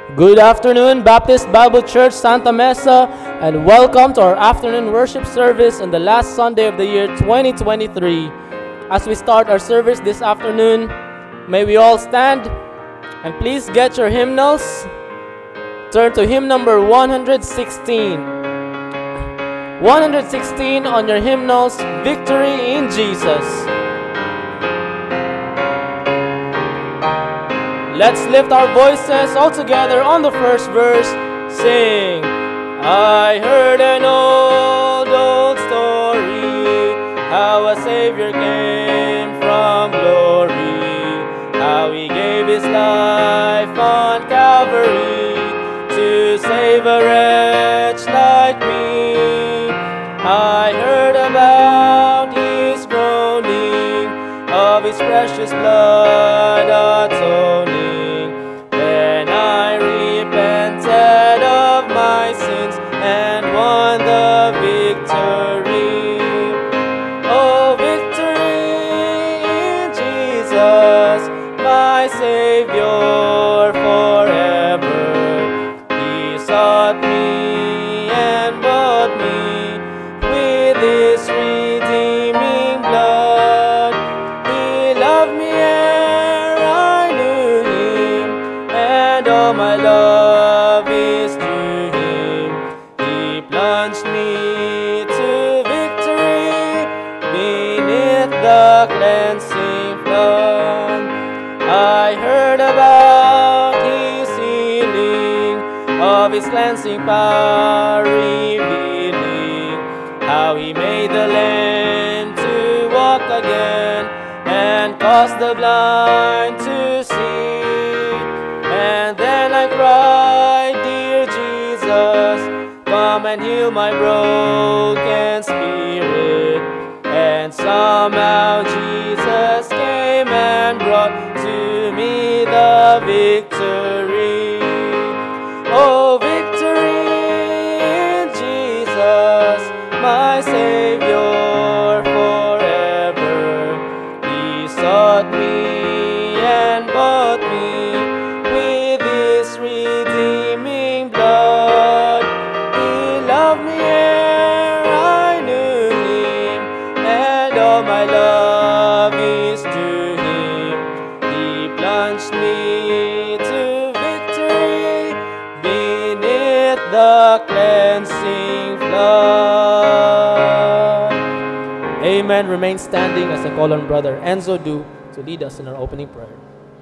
Good afternoon, Baptist Bible Church Santa Mesa, and welcome to our afternoon worship service on the last Sunday of the year 2023. As we start our service this afternoon, may we all stand and please get your hymnals. Turn to hymn number 116. 116 on your hymnals, Victory in Jesus. Let's lift our voices all together on the first verse. Sing. I heard an old story, how a Savior came from glory, how He gave His life on Calvary to save a wretch like me. I heard about His groaning, of His precious blood atoning. Then I repented of my sins and won the victory. Oh, victory in Jesus, my Savior forever. He sought me and bought me with His redeeming blood. He loved me ere I knew Him, and all my love is to Him. He plunged me to victory beneath the cleansing flood. I heard about His healing, of His cleansing power revealing, how He made the lame to walk again and caused the blind to see. And then I cried, dear Jesus, come and heal my broken spirit. And somehow Jesus came and brought to me the victory. Oh, victory in Jesus, my Savior forever. He sought me and bought me with His redeeming blood. He loved me ere I knew Him, and all my love is to Him. He plunged me to victory beneath the cleansing flood. Amen. Remain standing as I call on Brother Enzo Du to lead us in our opening prayer.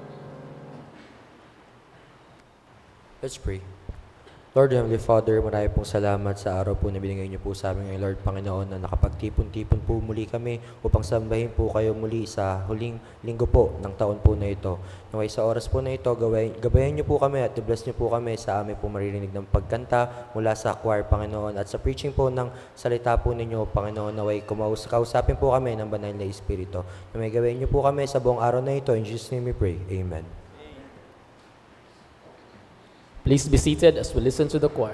Let's pray. Lord Heavenly Father, marami pong salamat sa araw po na binigay niyo po sa amin ngayon, Lord Panginoon, na nakapagtipon-tipon po muli kami upang sambahin po kayo muli sa huling linggo po ng taon po na ito. Naway sa oras po na ito, gabayan niyo po kami at i-bless niyo po kami sa amin po maririnig ng pagkanta mula sa choir, Panginoon, at sa preaching po ng salita po ninyo, Panginoon. Naway kausapin po kami ng banal na Espiritu. Naway gabayan niyo po kami sa buong araw na ito. In Jesus' name we pray. Amen. Please be seated as we listen to the choir.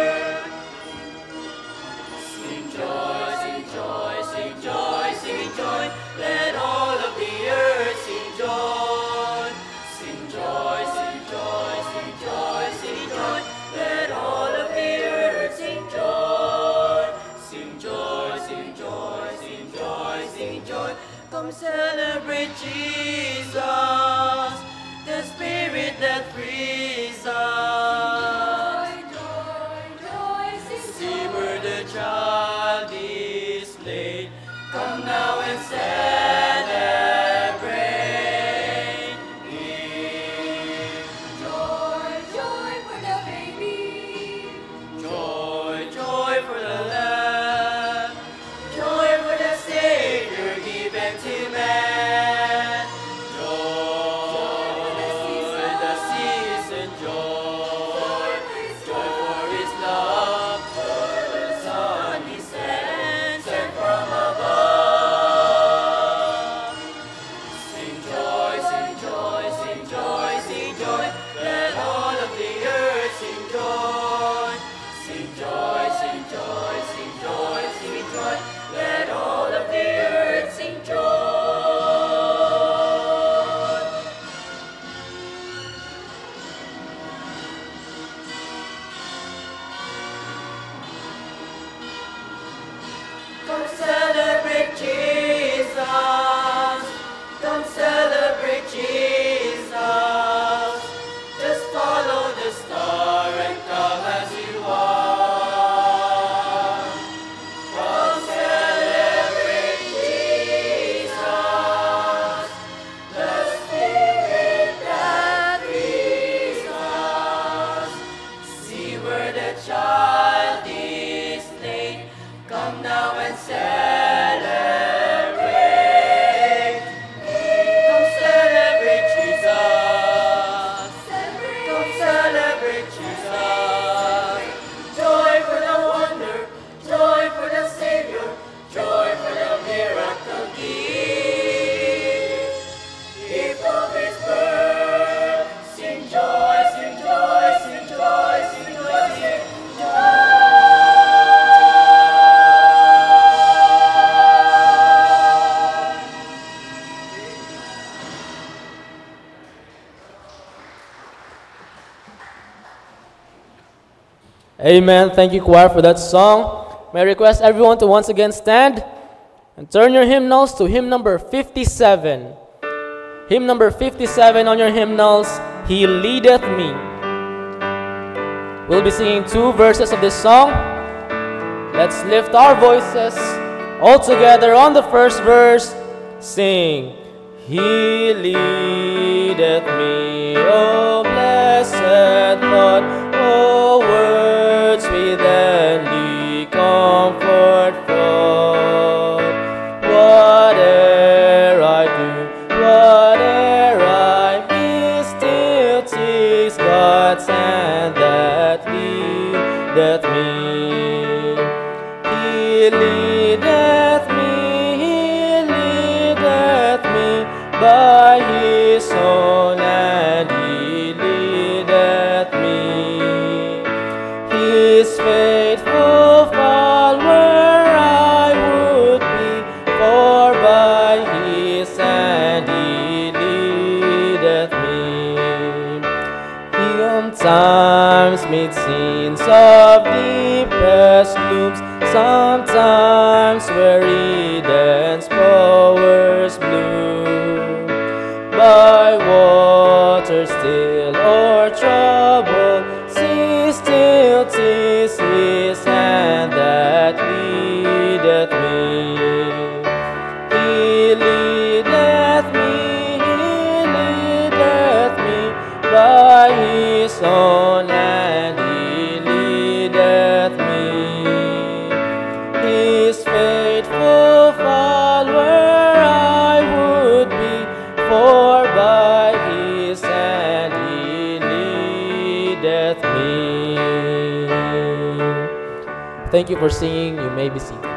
Sing joy, Let all of the earth sing joy. Sing joy, sing joy, sing joy, sing joy. Let all of the earth sing joy. Sing joy, sing joy, sing joy, sing joy. Come celebrate Jesus, the Spirit that frees us. Joy, joy, sing See where the child is laid. Come now and celebrate Him. joy, joy for the baby. Joy, joy for the Lamb. Joy for the Savior given to man. Joy, the season joy. Joy for His love. Joy for the Son He sent from above. Sing joy, sing joy, sing joy, sing joy. Let all of the earth sing joy. Sing joy, sing joy, sing joy, sing joy. Let all of the earth sing joy. Come celebrate Jesus. Come celebrate Jesus. Just follow the star and come as you are. Come celebrate Jesus, the Spirit that frees us. See where the child is laid. Come now and celebrate. Come celebrate Jesus. Come celebrate Jesus. Joy for the wonder, joy for the Savior, joy for the miracle gift. Gift of His birth. Sing joy, sing joy, sing joy, sing joy, sing joy. Amen. Thank you, choir, for that song. May I request everyone to once again stand and turn your hymnals to hymn number 57. Hymn number 57 on your hymnals, He Leadeth Me. We'll be singing 2 verses of this song. Let's lift our voices all together on the first verse. Sing, He leadeth me, O blessed thought, O words within thee comfort from. Whate'er I do, whate'er I miss, still 'tis God's hand that leadeth me. He leadeth me by His own hand, He leadeth me. His faithful follower I would be, for by His hand He leadeth me. He sometimes made scenes of deepest glooms, sometimes where Eden's powers bloom. By water still or trouble, see still 'tis His hand that leadeth me. He leadeth me by His own hand, He leadeth me. His faithful follower I would be, for by His hand He leadeth me. Thank you for singing. You may be seated.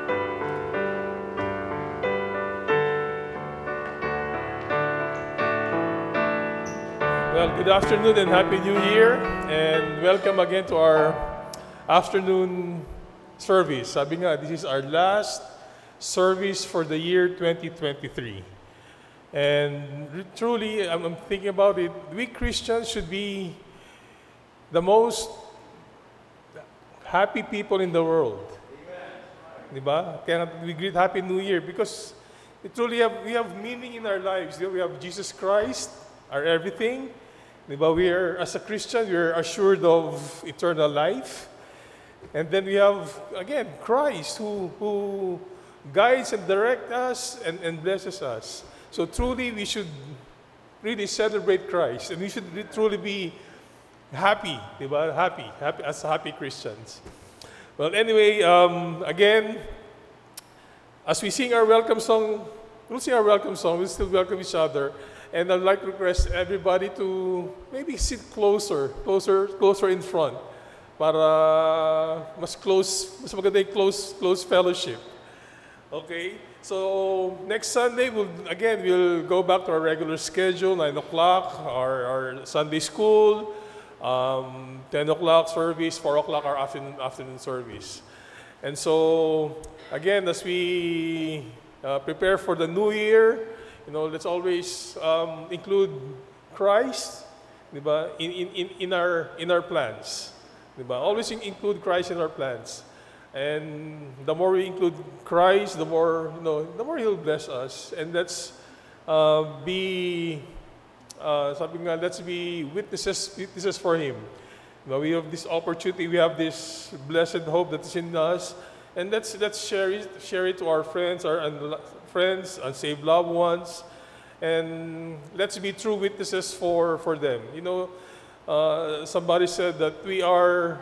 Well, good afternoon and Happy New Year, and welcome again to our afternoon service. Sabi nga, this is our last service for the year 2023. And truly, I'm thinking about it, we Christians should be the most happy people in the world. Diba? Kaya we greet Happy New Year because we have meaning in our lives. We have Jesus Christ, our everything. Diba? As a Christian, we are assured of eternal life. And then we have, again, Christ who guides and directs us and blesses us. So truly, we should really celebrate Christ. And we should truly be happy, diba? Happy as happy Christians. Well, anyway, again, as we sing our welcome song, we'll still welcome each other. And I'd like to request everybody to maybe sit closer in front para mas maganda yung close fellowship. Okay? So, next Sunday, we'll go back to our regular schedule, 9 o'clock, our Sunday school, 10 o'clock service, 4 o'clock our afternoon service. And so, again, as we prepare for the new year, let's always include Christ, diba, in our plans. Diba? Always include Christ in our plans. And the more we include Christ, the more He'll bless us. And let's be witnesses for Him. We have this opportunity, we have this blessed hope that is in us, and let's share it to our friends, friends, unsaved loved ones, and let's be true witnesses for them. Somebody said that we are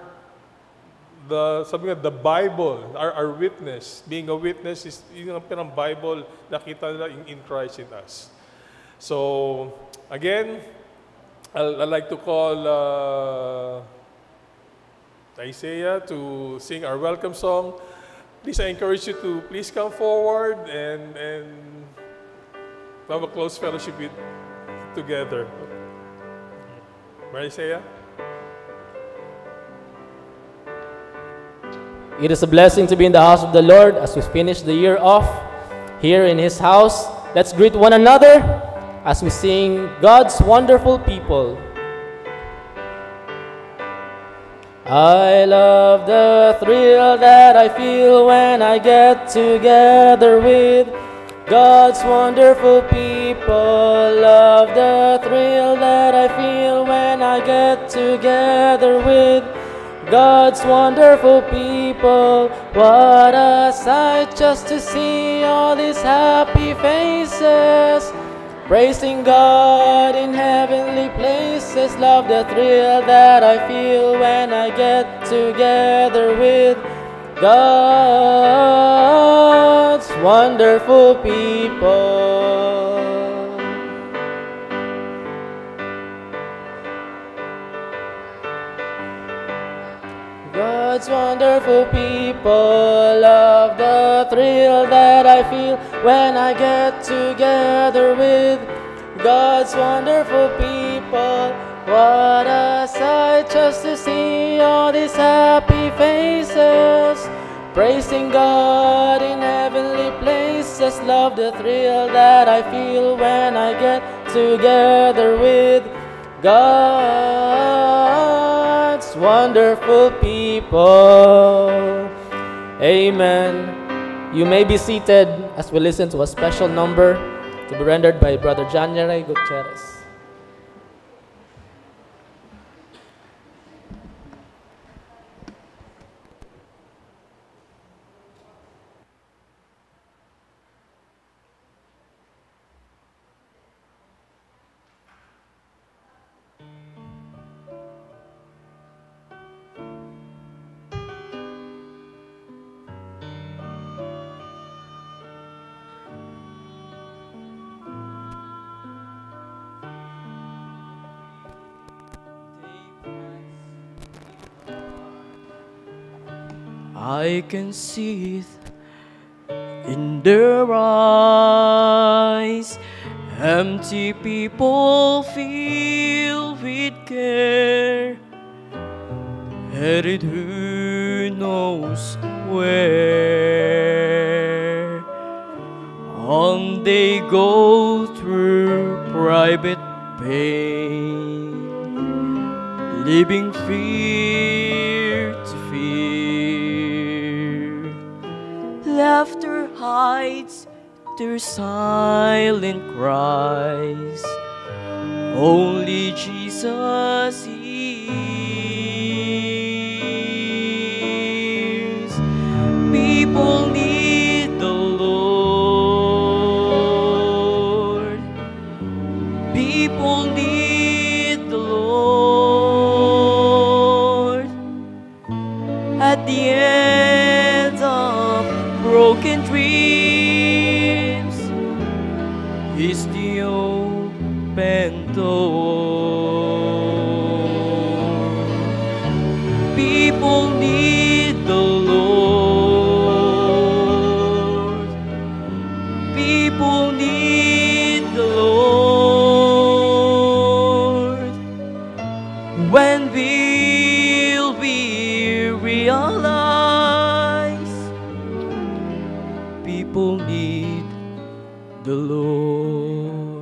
the Bible, our witness. Being a witness is yung Bible nakita nila in Christ in us. So again, I'd like to call Isaiah to sing our welcome song. Please, I encourage you to please come forward and have a close fellowship together. Isaiah? It is a blessing to be in the house of the Lord as we finish the year off here in His house. Let's greet one another as we sing God's Wonderful People. I love the thrill that I feel when I get together with God's wonderful people. Love the thrill that I feel when I get together with God's wonderful people. What a sight just to see all these happy faces, praising God in heavenly places. Love the thrill that I feel when I get together with God's wonderful people. God's wonderful people. Love the thrill that I feel when I get together with God's wonderful people. What a sight just to see all these happy faces, praising God in heavenly places. Love the thrill that I feel when I get together with God's wonderful people. Amen. You may be seated as we listen to a special number to be rendered by Brother January Gutierrez. I can see it in their eyes. Empty people filled with care, headed who knows where. Some they go through private pain, living fear to fear. Laughter hides their silent cries. Only Jesus hears. People need the Lord. People need the Lord. At the end of broken dreams, He's the open door. People need the Lord. People need the Lord. When will we realize people need the Lord?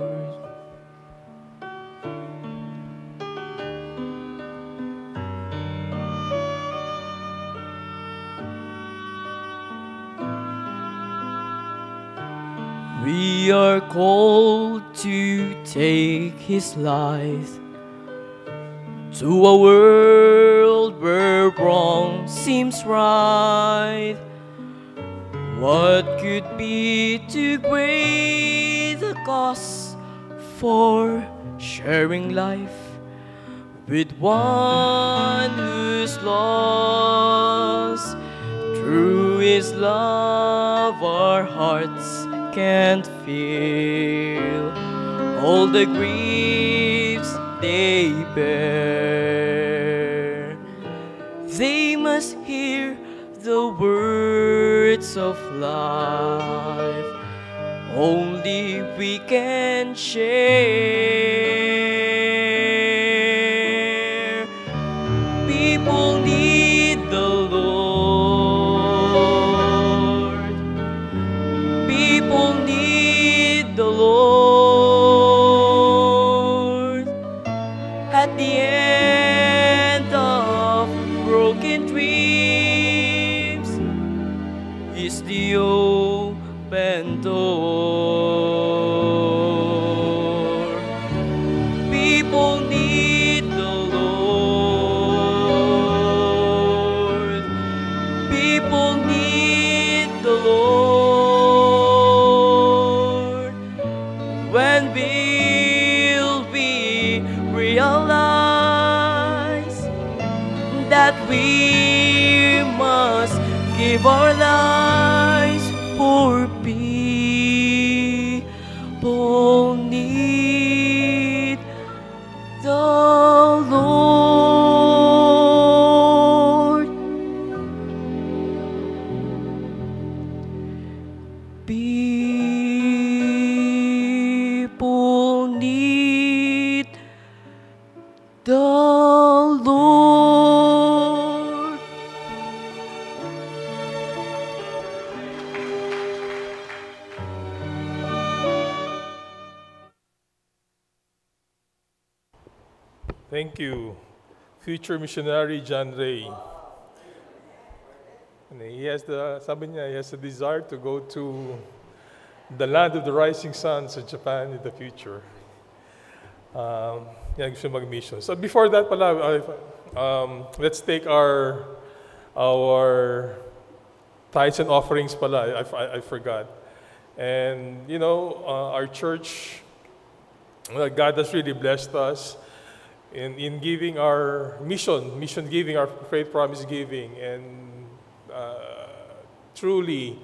We are called to take His light to a world where wrong seems right. What could be too great a cause for sharing life with one who's lost? Through His love our hearts can't feel all the griefs they bear. They must hear the words of life only we can share. People need the Lord. People need the Lord. At the end of broken dreams is the open door. People need the Lord. People need the Lord. When will we realize that we must give our lives for people need the Lord. People need the Lord. Thank you, future missionary John Ray. And he has a desire to go to the land of the rising suns of Japan in the future. Yan, gusto mag-mission. So before that pala, let's take our tithes and offerings pala. I forgot. And you know, our church, God has really blessed us in giving our mission giving, our faith promise giving, and truly,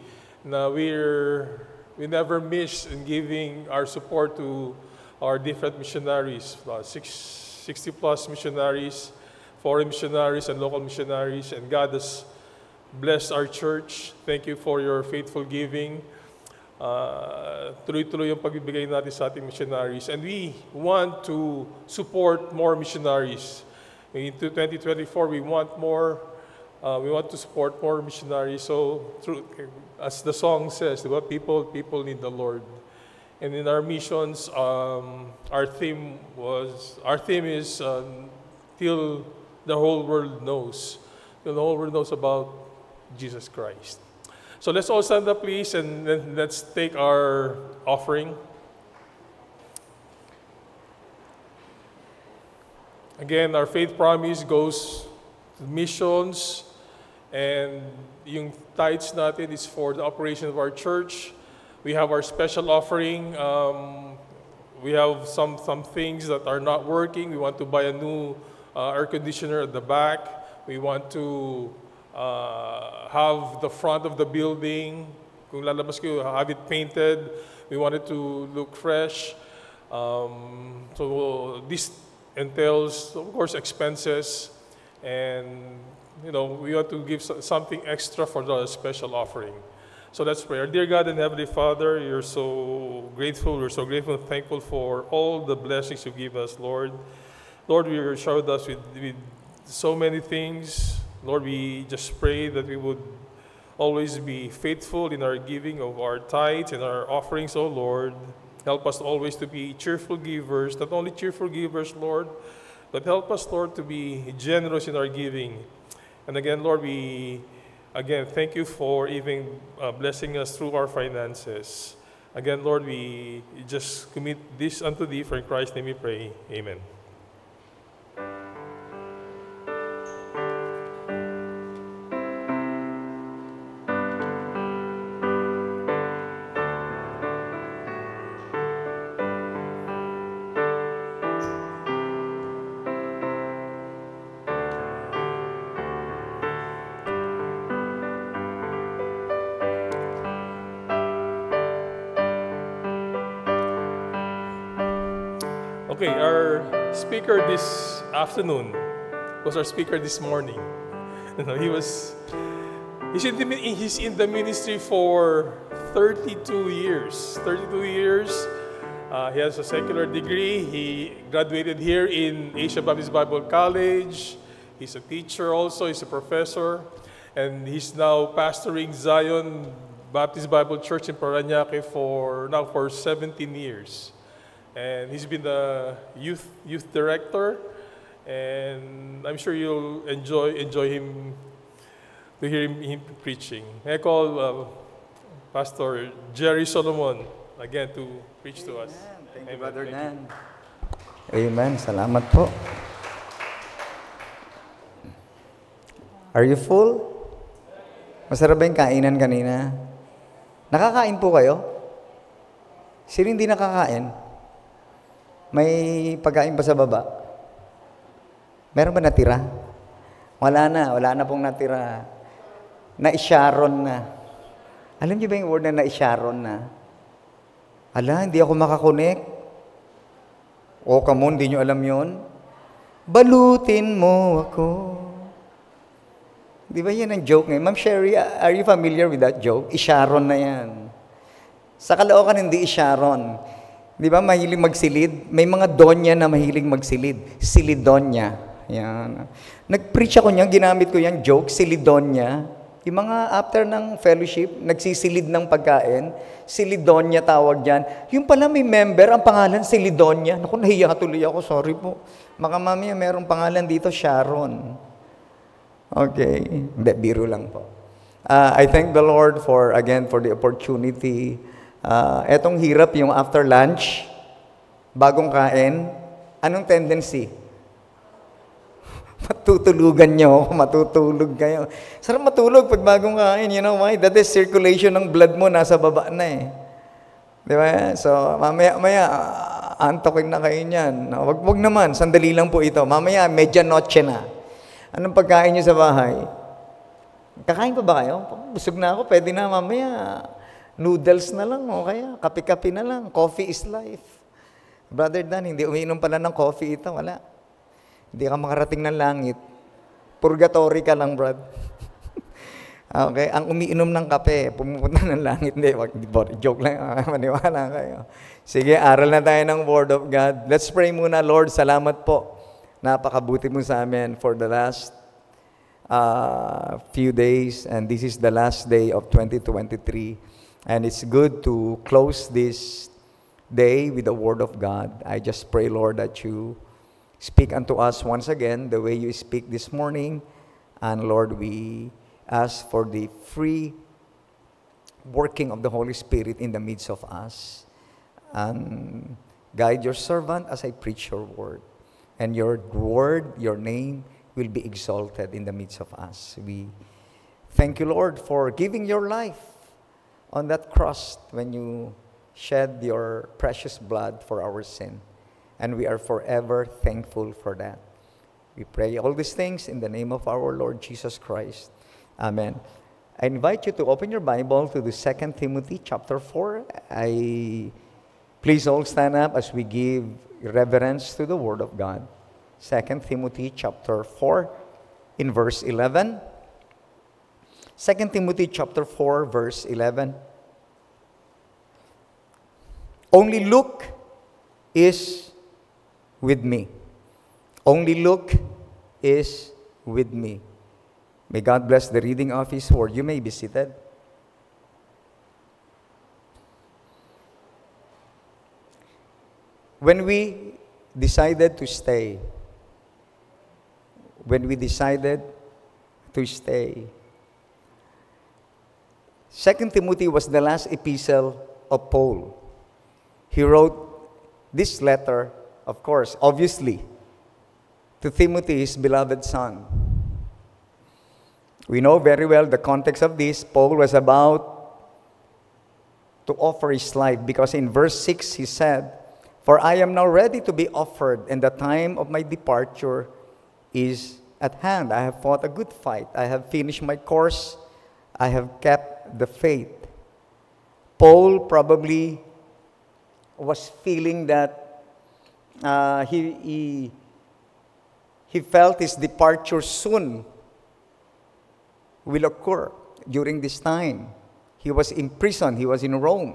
we never miss in giving our support to our different missionaries, 60 plus missionaries, foreign missionaries, and local missionaries, and God has blessed our church. Thank you for your faithful giving. Tuloy-tuloy yung pagbibigay natin sa ating missionaries. And we want to support more missionaries. In 2024, we want more We want to support more missionaries. So, as the song says, diba, people need the Lord. And in our missions, our theme is till the whole world knows. Till the whole world knows about Jesus Christ. So let's all stand up, please, and then let's take our offering. Again, our faith promise goes to missions, and yung tithes natin is for the operation of our church. We have our special offering. We have some things that are not working. We want to buy a new air conditioner at the back. We want to have the front of the building, kung lalabas kayo, have it painted. We want it to look fresh. So this entails, of course, expenses, and we want to give something extra for the special offering. So let's pray. Our dear God and Heavenly Father, we're so grateful and thankful for all the blessings you give us, Lord. Lord, you showered us with so many things. Lord, we just pray that we would always be faithful in our giving of our tithes and our offerings, oh Lord. Help us always to be cheerful givers, not only cheerful givers, Lord, but help us, Lord, to be generous in our giving. And again, Lord, we thank you for even blessing us through our finances. Again, Lord, we just commit this unto Thee, for in Christ's name we pray. Amen. Okay, our speaker this afternoon was our speaker this morning. He's in the ministry for 32 years. 32 years. He has a secular degree. He graduated here in Asia Baptist Bible College. He's a teacher also. He's a professor. And he's now pastoring Zion Baptist Bible Church in Parañaque for 17 years. And he's been the youth director, and I'm sure you'll enjoy him to hear him preaching. I call Pastor Jerry Solomon again to preach to us. Thank you, Brother Dan. Amen. Salamat po. Are you full? Masarap ba yung kainan kanina? Nakakain po kayo? Sino hindi nakakain? May pagkain ba sa baba? Meron ba natira? Wala na pong natira. Na-isharon na. Alam niyo ba yung word na na-isharon na? Ala, hindi ako makakonek. O, come on, hindi niyo alam yon. Balutin mo ako. Di ba yan ang joke ngayon? Ma'am Sherry, are you familiar with that joke? Isharon na yan. Sa Caloocan, hindi isharon. Di ba, mahilig magsilid? May mga donya na mahilig magsilid. Silidonya. Yan. Nag-preach ako niyan, ginamit ko yan, joke, silidonya. Yung mga after ng fellowship, nagsisilid ng pagkain, silidonya tawag dyan. Yung pala may member, ang pangalan Silidonya. Naku, nahiya tuloy ako, sorry po. Mga mami, merong pangalan dito, Sharon. Okay. Hindi, biro lang po. I thank the Lord for the opportunity. Etong hirap yung after lunch, bagong kain, anong tendency? Matutulugan nyo, matutulog kayo. Sarap matulog pag bagong kain, you know why? That is circulation ng blood mo, nasa baba na eh. Di ba? So, mamaya, antokin na kayo niyan. Wag naman, sandali lang po ito. Mamaya, medianoche na. Anong pagkain nyo sa bahay? Kakain pa ba kayo? Busog na ako, pwede na mamaya. Noodles na lang, o kaya kape-kape na lang. Coffee is life. Brother Dan, hindi umiinom pala ng coffee ito, wala. Hindi ka makarating ng langit. Purgatory ka lang, brad. Okay, ang umiinom ng kape, pumupunta ng langit. Hindi, joke lang, maniwala kayo. Sige, aral na tayo ng Word of God. Let's pray muna, Lord, salamat po. Napakabuti mo sa amin for the last few days, and this is the last day of 2023. And it's good to close this day with the Word of God. I just pray, Lord, that you speak unto us once again the way you speak this morning. And Lord, we ask for the free working of the Holy Spirit in the midst of us. And guide your servant as I preach your word. And your word, your name, will be exalted in the midst of us. We thank you, Lord, for giving your life on that cross when you shed your precious blood for our sin. And we are forever thankful for that. We pray all these things in the name of our Lord Jesus Christ. Amen. I invite you to open your Bible to the 2 Timothy chapter 4. Please all stand up as we give reverence to the Word of God. 2 Timothy chapter 4 in verse 11. 2 Timothy chapter 4 verse 11. Only Luke is with me. Only Luke is with me. May God bless the reading of His Word. You may be seated. When we decided to stay, 2 Timothy was the last epistle of Paul. He wrote this letter, of course, obviously, to Timothy, his beloved son. We know very well the context of this. Paul was about to offer his life because in verse 6 he said, "For I am now ready to be offered, and the time of my departure is at hand. I have fought a good fight. I have finished my course. I have kept the faith." Paul probably was feeling that he felt his departure soon will occur during this time. He was in prison. He was in Rome.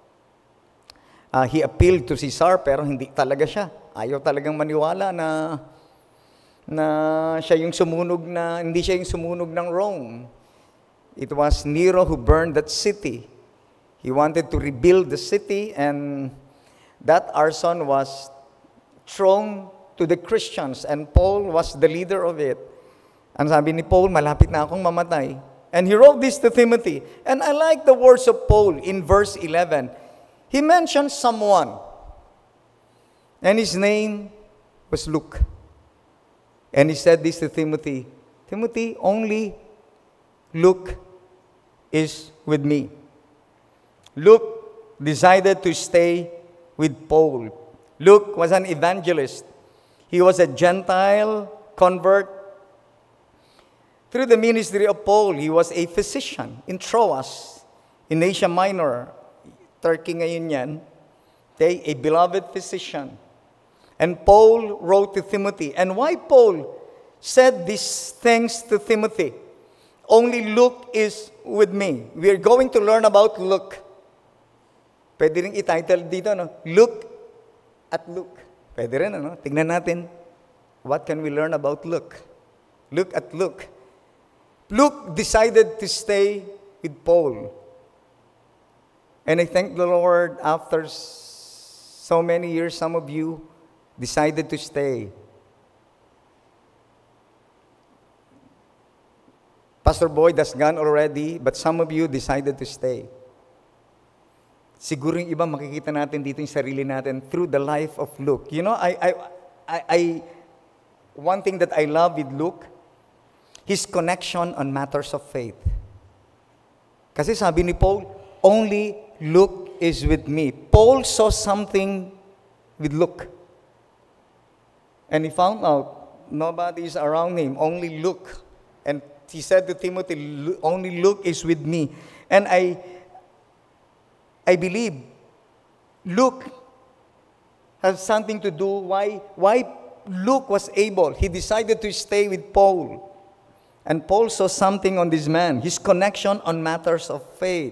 He appealed to Caesar pero hindi talaga siya. Ayaw talagang maniwala na siya yung hindi siya yung sumunog ng Rome. It was Nero who burned that city. He wanted to rebuild the city, and that arson was thrown to the Christians, and Paul was the leader of it. Ang sabi ni Paul, malapit na akong mamatay. And he wrote this to Timothy. And I like the words of Paul in verse 11. He mentioned someone, and his name was Luke. And he said this to Timothy, "Timothy, only Luke is with me." Luke decided to stay with Paul. Luke was an evangelist. He was a Gentile convert. Through the ministry of Paul, he was a physician in Troas, in Asia Minor. Turkey ngayon yan. Okay, a beloved physician. And Paul wrote to Timothy. And why Paul said these things to Timothy? Only Luke is with me. We are going to learn about Luke. Pwede rin i-title dito, no? Look at Luke. Pwede rin, ano? Tignan natin. What can we learn about Luke? Look at Luke. Luke decided to stay with Paul. And I thank the Lord, after so many years, some of you decided to stay. Pastor Boyd has gone already, but some of you decided to stay. Siguro yung iba makikita natin dito yung sarili natin through the life of Luke. You know, one thing that I love with Luke, his connection on matters of faith. Kasi sabi ni Paul, only Luke is with me. Paul saw something with Luke. And he found out nobody is around him, only Luke. And he said to Timothy, only Luke is with me. And I believe Luke has something to do why Luke was able. He decided to stay with Paul. And Paul saw something on this man, his connection on matters of faith.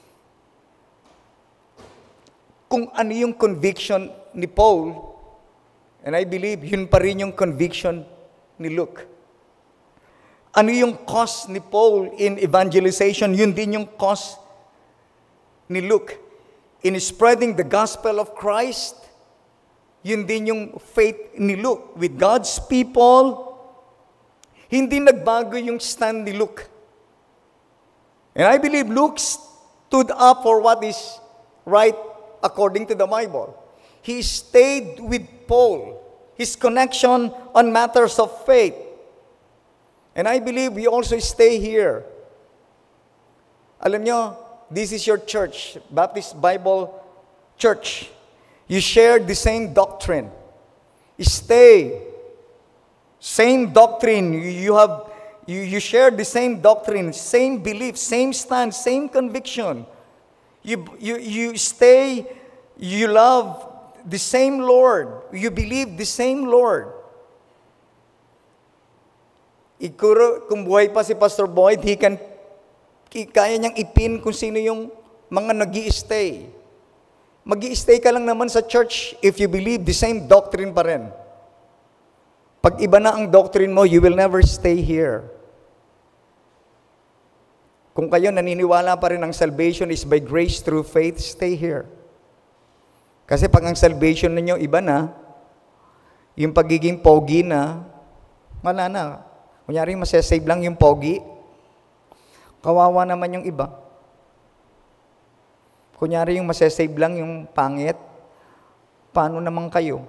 Kung ano yung conviction ni Paul, and I believe yun pa rin yung conviction ni Luke. Ano yung cause ni Paul in evangelization? Yun din yung cause ni Luke. In spreading the gospel of Christ, yun din yung faith ni Luke. With God's people, hindi nagbago yung stand ni Luke. And I believe Luke stood up for what is right according to the Bible. He stayed with Paul, his connection on matters of faith. And I believe we also stay here. Alam nyo, this is your church, Baptist Bible Church. You share the same doctrine. Stay. Same doctrine. You share the same doctrine, same belief, same stand, same conviction. You stay, you love the same Lord. You believe the same Lord. Ikuro, kung buhay pa si Pastor Boyd, kaya niyang ipin kung sino yung mga nag-i-stay. Mag-i-stay ka lang naman sa church if you believe the same doctrine pa rin. Pag iba na ang doctrine mo, you will never stay here. Kung kayo naniniwala pa rin ang salvation is by grace through faith, stay here. Kasi pag ang salvation ninyo iba na, yung pagiging pogi na, wala na. Kunyari, masasave lang yung pogi. Kawawa naman yung iba. Kunyari, yung masasave lang yung pangit. Paano naman kayo?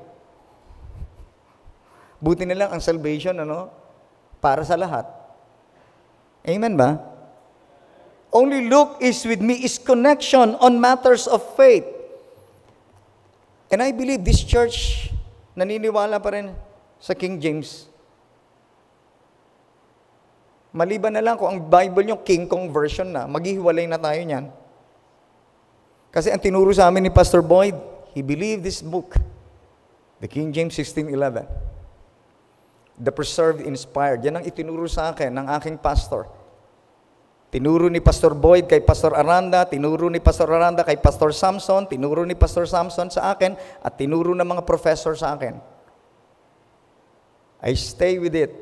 Buti na lang ang salvation, para sa lahat. Amen ba? Only Luke is with me is connection on matters of faith. And I believe this church naniniwala pa rin sa King James. Maliban na lang kung ang Bible nyo, King Kong version na, maghihiwalay na tayo niyan. Kasi ang tinuro sa amin ni Pastor Boyd, he believed this book, the King James 16:11. The preserved, inspired. Yan ang itinuro sa akin ng aking pastor. Tinuro ni Pastor Boyd kay Pastor Aranda, tinuro ni Pastor Aranda kay Pastor Samson, tinuro ni Pastor Samson sa akin, at tinuro ng mga professor sa akin. I stay with it.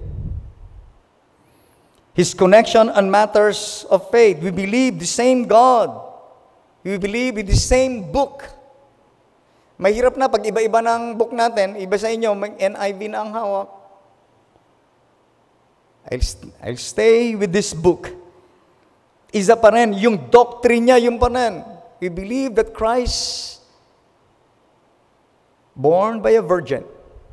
His connection on matters of faith. We believe the same God. We believe in the same book. Mahirap na pag iba-iba ng book natin, iba sa inyo, may NIV na ang hawak. I'll stay with this book. Isa pa rin, yung doctrine niya, yung pa rin. We believe that Christ, born by a virgin,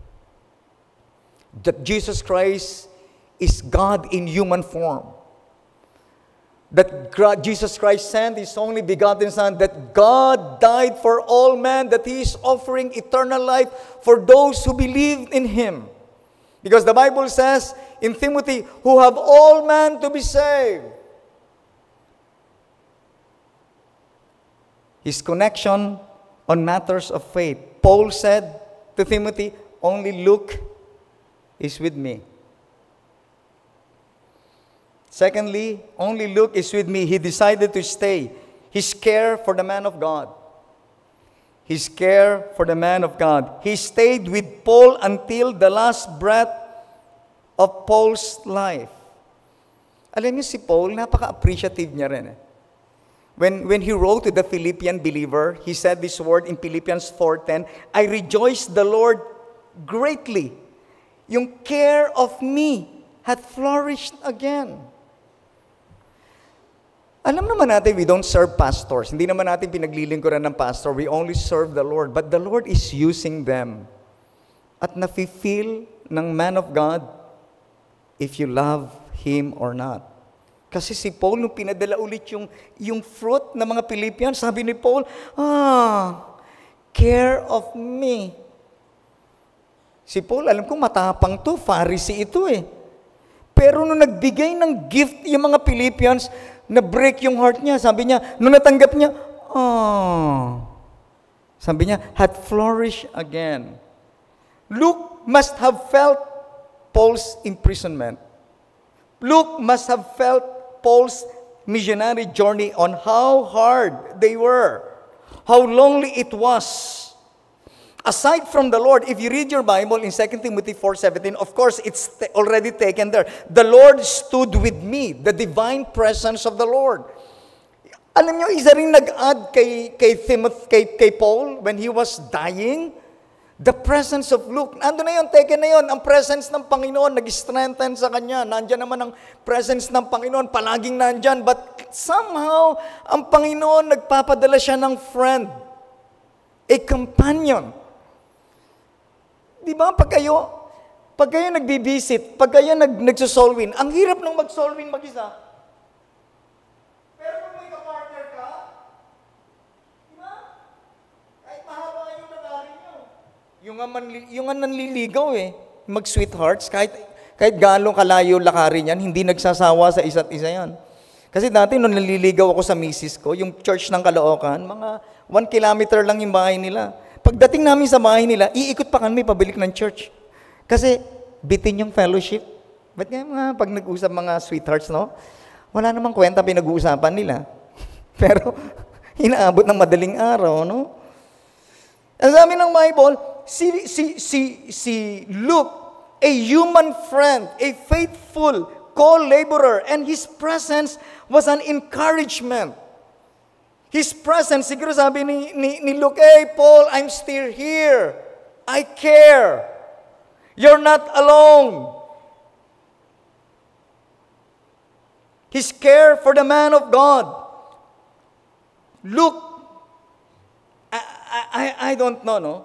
that Jesus Christ is God in human form. That Jesus Christ sent His only begotten Son, that God died for all men, that He is offering eternal life for those who believe in Him. Because the Bible says in Timothy, who have all men to be saved. His connection on matters of faith. Paul said to Timothy, only Luke is with me. Secondly, only Luke is with me. He decided to stay. His care for the man of God. His care for the man of God. He stayed with Paul until the last breath of Paul's life. Alam niyo si Paul, napaka-appreciative niya rin. When he wrote to the Philippian believer, he said this word in Philippians 4:10, I rejoice the Lord greatly. Yung care of me had flourished again. Alam naman natin, we don't serve pastors. Hindi naman natin pinaglilingkuran ng pastor. We only serve the Lord. But the Lord is using them. At nafe-feel ng man of God if you love him or not. Kasi si Paul, nung pinadala ulit yung fruit ng mga Philippians, sabi ni Paul, care of me. Si Paul, alam ko matapang to, Pharisee ito eh. Pero nung nagbigay ng gift yung mga Philippians, na-break yung heart niya. Sabi niya, nung natanggap niya, sabi niya, had flourished again. Luke must have felt Paul's imprisonment. Luke must have felt Paul's missionary journey on how hard they were, how lonely it was, Aside from the Lord, if you read your Bible in 2 Timothy 4:17, of course, it's already taken there. The Lord stood with me, the divine presence of the Lord. Alam nyo, isa rin nag-add kay Paul when he was dying, the presence of Luke. Ando na yun, taken na yun. Ang presence ng Panginoon, nag-strengthen sa kanya. Nandyan naman ang presence ng Panginoon, palaging nandyan. But somehow, ang Panginoon, nagpapadala siya ng friend, a companion. Di ba, pag kayo nagbibisit, pag kayo nagsosoul win, ang hirap nung mag-soul win mag-isa. Pero kung may kapartner ka, di ba? Kahit mahaba yung lagarin nyo. Yung nga nanliligaw mag-sweethearts, kahit gano'ng kalayo lakarin yan, hindi nagsasawa sa isa't isa yan. Kasi dati nung naliligaw ako sa misis ko, yung church ng Caloocan, mga 1 kilometer lang yung bahay nila. Pagdating namin sa bahay nila, iikot pa kami pabalik ng church. Kasi bitin yung fellowship. Ba't nga pag nag-usap mga sweethearts, no? Wala namang kwenta pinag-uusapan nila. Pero inaabot ng madaling araw, no? Ang sabi ng Bible, si Luke, a human friend, a faithful co-laborer, and his presence was an encouragement. His presence, siguro sabi ni Luke, hey, Paul, I'm still here. I care. You're not alone. His care for the man of God. Luke, I don't know, no?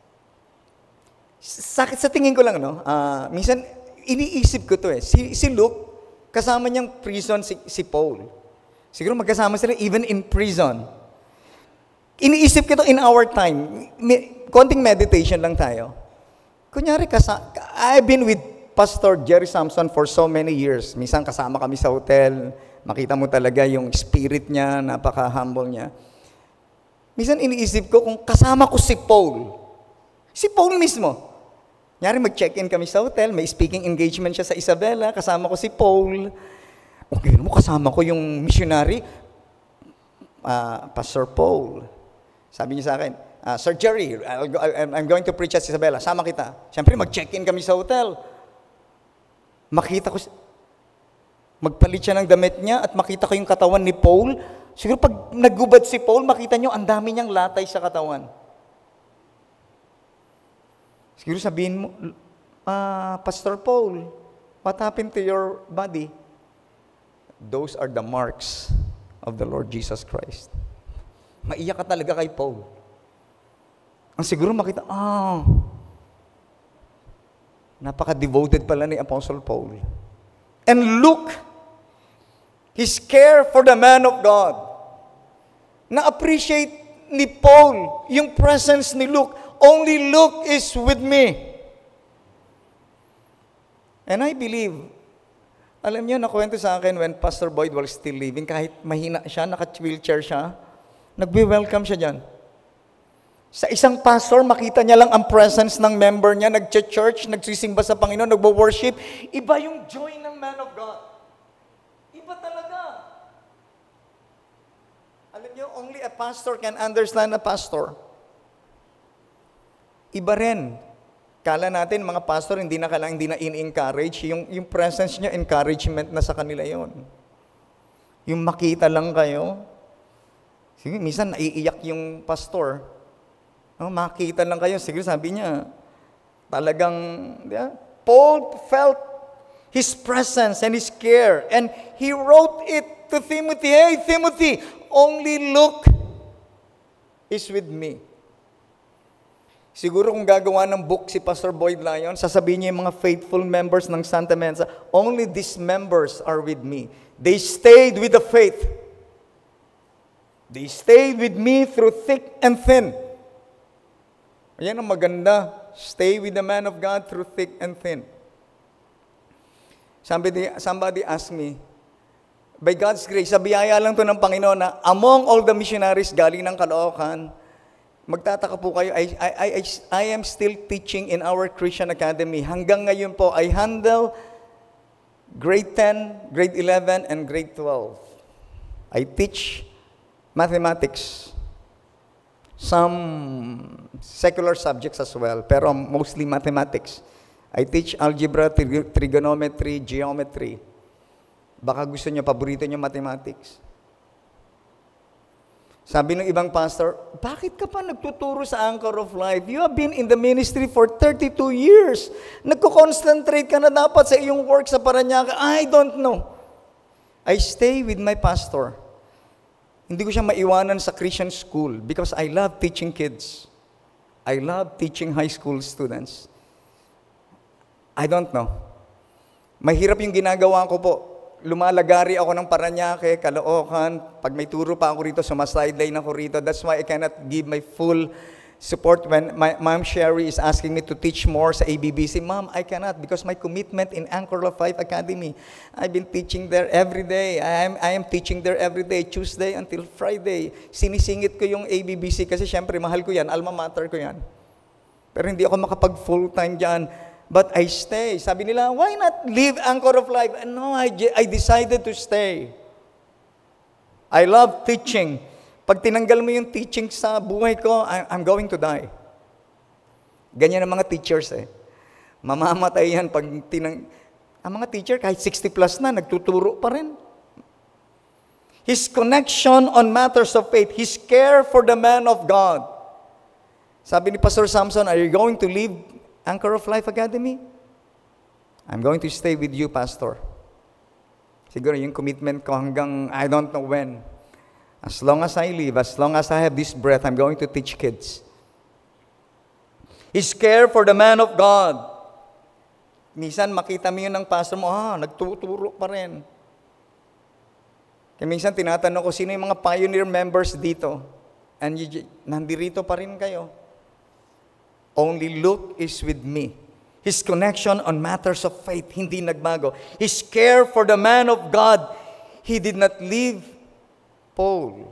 Sa tingin ko lang, no? Minsan, iniisip ko to Si Luke, kasama niyang prison si Paul. Siguro magkasama sila even in prison. Iniisip ko to in our time. Konting meditation lang tayo. Kunyari, I've been with Pastor Jerry Samson for so many years. Minsan kasama kami sa hotel. Makita mo talaga yung spirit niya, napaka-humble niya. Minsan iniisip ko kung kasama ko si Paul. Si Paul mismo. Kunyari mag-check-in kami sa hotel, may speaking engagement siya sa Isabela, kasama ko si Paul. Okay mo, kasama ko yung missionary, Pastor Paul. Sabi niya sa akin, Sir Jerry, I'm going to preach at Isabela. Sama kita. Siyempre, mag-check-in kami sa hotel. Makita ko, magpalit siya ng damit niya at makita ko yung katawan ni Paul. Siguro pag nagubad si Paul, makita niyo, ang dami niyang latay sa katawan. Siguro sabihin mo, Pastor Paul, what happened to your body? Those are the marks of the Lord Jesus Christ. Maiyak ka talaga kay Paul. Ang siguro makita, napaka-devoted pala ni Apostle Paul. And look, his care for the man of God. Na-appreciate ni Paul yung presence ni Luke. Only Luke is with me. And I believe, alam niyo, nakwento sa akin when Pastor Boyd was still living, kahit mahina siya, naka-wheelchair siya, nagbe-welcome siya dyan. Sa isang pastor, makita niya lang ang presence ng member niya, nag-church, nagsisimba sa Panginoon, nagbo-worship. Iba yung joy ng man of God. Iba talaga. Alam niyo, only a pastor can understand a pastor. Iba rin. Kala natin, mga pastor, hindi na in-encourage. Yung presence niya, encouragement na sa kanila yon. Yung makita lang kayo. Sige, minsan naiiyak yung pastor. Makita lang kayo. Sige, sabi niya, talagang, Paul felt his presence and his care. And he wrote it to Timothy, hey, Timothy, only Luke is with me. Siguro kung gagawa ng book si Pastor Boyd Lyon, sasabihin niya yung mga faithful members ng Santa Mesa, only these members are with me. They stayed with the faith. They stayed with me through thick and thin. Ayan ang maganda. Stay with the man of God through thick and thin. Somebody asked me, by God's grace, sa biyaya lang to ng Panginoon na among all the missionaries galing ng Caloocan, magtataka po kayo, I am still teaching in our Christian Academy. Hanggang ngayon po, I handle grade 10, grade 11, and grade 12. I teach mathematics. Some secular subjects as well, pero mostly mathematics. I teach algebra, trigonometry, geometry. Baka gusto niyo, paborito niyo mathematics. Sabi ng ibang pastor, bakit ka pa nagtuturo sa Anchor of Life? You have been in the ministry for 32 years. Nagko-concentrate ka na dapat sa iyong work sa Parañaque. I don't know. I stay with my pastor. Hindi ko siya maiwanan sa Christian school because I love teaching kids. I love teaching high school students. I don't know. Mahirap yung ginagawa ko po. Lumalagari ako ng Parañaque, Caloocan. Pag may turo pa ako rito, sumasideline ako rito. That's why I cannot give my full support when my Ma'am Sherry is asking me to teach more sa ABBC. Ma'am, I cannot because my commitment in Anchor of Life Academy. I've been teaching there every day. I am teaching there every day, Tuesday until Friday. Sinisingit ko yung ABBC kasi syempre mahal ko yan, alma mater ko yan. Pero hindi ako makapag full-time dyan. But I stay. Sabi nila, why not leave Anchor of Life? No, I decided to stay. I love teaching. Pag tinanggal mo yung teaching sa buhay ko, I'm going to die. Ganyan ang mga teachers eh. Mamamatay yan pag ang mga teacher kahit 60 plus na, nagtuturo pa rin. His connection on matters of faith, his care for the man of God. Sabi ni Pastor Samson, are you going to leave Anchor of Life Academy? I'm going to stay with you, Pastor. Siguro yung commitment ko hanggang I don't know when. As long as I live, as long as I have this breath, I'm going to teach kids. His care for the man of God. Minsan makita mo yun ng pastor mo, nagtuturo pa rin. Kaya minsan tinatanong ko, sino yung mga pioneer members dito? And nandirito pa rin kayo. Only Luke is with me. His connection on matters of faith, hindi nagbago. His care for the man of God, he did not leave Paul.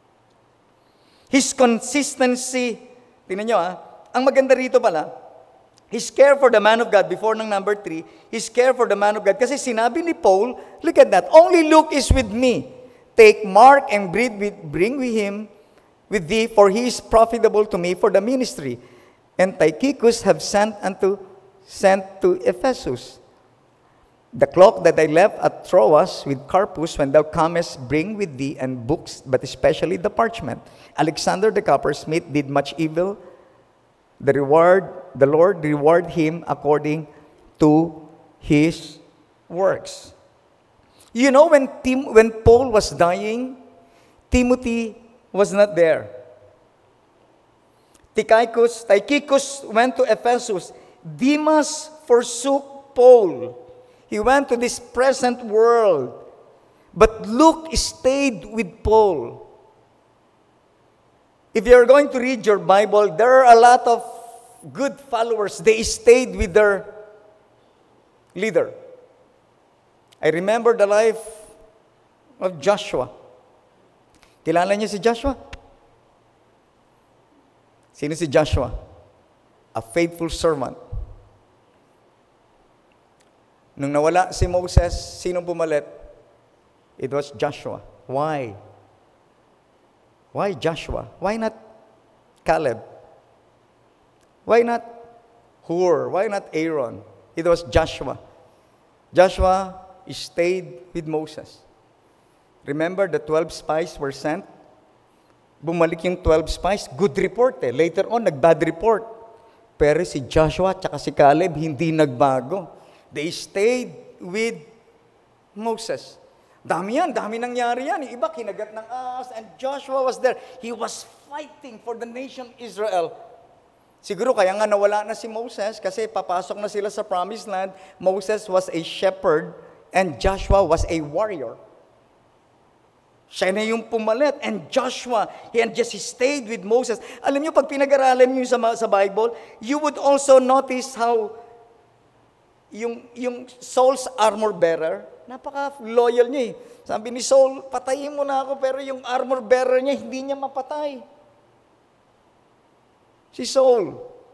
His consistency, tingnan nyo ang maganda rito pala, his care for the man of God, before ng number 3, his care for the man of God, kasi sinabi ni Paul, look at that, only Luke is with me. Take Mark and bring with him, with thee, for he is profitable to me for the ministry. And Tychicus have sent to Ephesus. The cloak that I left at Troas with Carpus, when thou comest, bring with thee, and books, but especially the parchment. Alexander the coppersmith did much evil. The Lord reward him according to his works. You know, when Paul was dying, Timothy was not there. Tychicus went to Ephesus. Demas forsook Paul. He went to this present world. But Luke stayed with Paul. If you're going to read your Bible, there are a lot of good followers. They stayed with their leader. I remember the life of Joshua. Kilala niyo si Joshua? Sino si Joshua? A faithful servant. Nung nawala si Moses, sinong pumalit? It was Joshua. Why? Why Joshua? Why not Caleb? Why not Hur? Why not Aaron? It was Joshua. Joshua stayed with Moses. Remember, the 12 spies were sent. Bumalik yung 12 spies, good report eh. Later on, nag-bad report. Pero si Joshua at si Caleb, hindi nagbago. They stayed with Moses. Dami nangyari yan. Yung iba, kinagat ng ahas, and Joshua was there. He was fighting for the nation Israel. Siguro kaya nga nawala na si Moses kasi papasok na sila sa promised land. Moses was a shepherd and Joshua was a warrior. Siya na yung pumalit. And Joshua, he had just stayed with Moses. Alam niyo, pag pinag-aralan niyo sa Bible, you would also notice how yung Saul's armor bearer, napaka-loyal niya eh. Sabi ni Saul, patayin mo na ako, pero yung armor bearer niya, hindi niya mapatay. Si Saul.